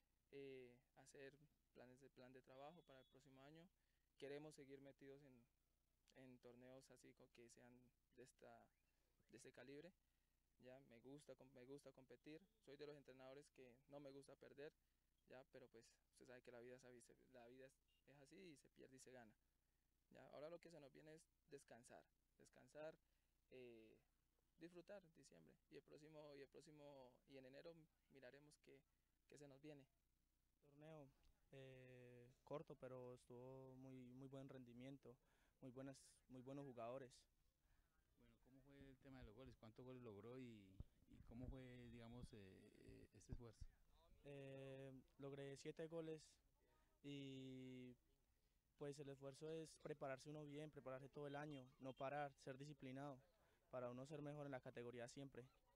eh, hacer planes de plan de trabajo para el próximo año. Queremos seguir metidos en, en torneos así co- que sean de esta, de este calibre. Ya me gusta, com- me gusta competir. Soy de los entrenadores que no me gusta perder, ya, pero pues usted sabe que la vida es, así, se- la vida es, es así y se pierde y se gana. Ya, ahora lo que se nos viene es descansar, descansar, eh, disfrutar diciembre y el próximo y el próximo y en enero miraremos qué, qué se nos viene. Torneo eh, corto, pero estuvo muy, muy buen rendimiento, muy, buenas, muy buenos jugadores. Bueno, ¿cómo fue el tema de los goles? ¿Cuántos goles logró y, y cómo fue, digamos, eh, eh, ese esfuerzo? Eh, logré siete goles y pues el esfuerzo es prepararse uno bien, prepararse todo el año, no parar, ser disciplinado para uno ser mejor en la categoría siempre.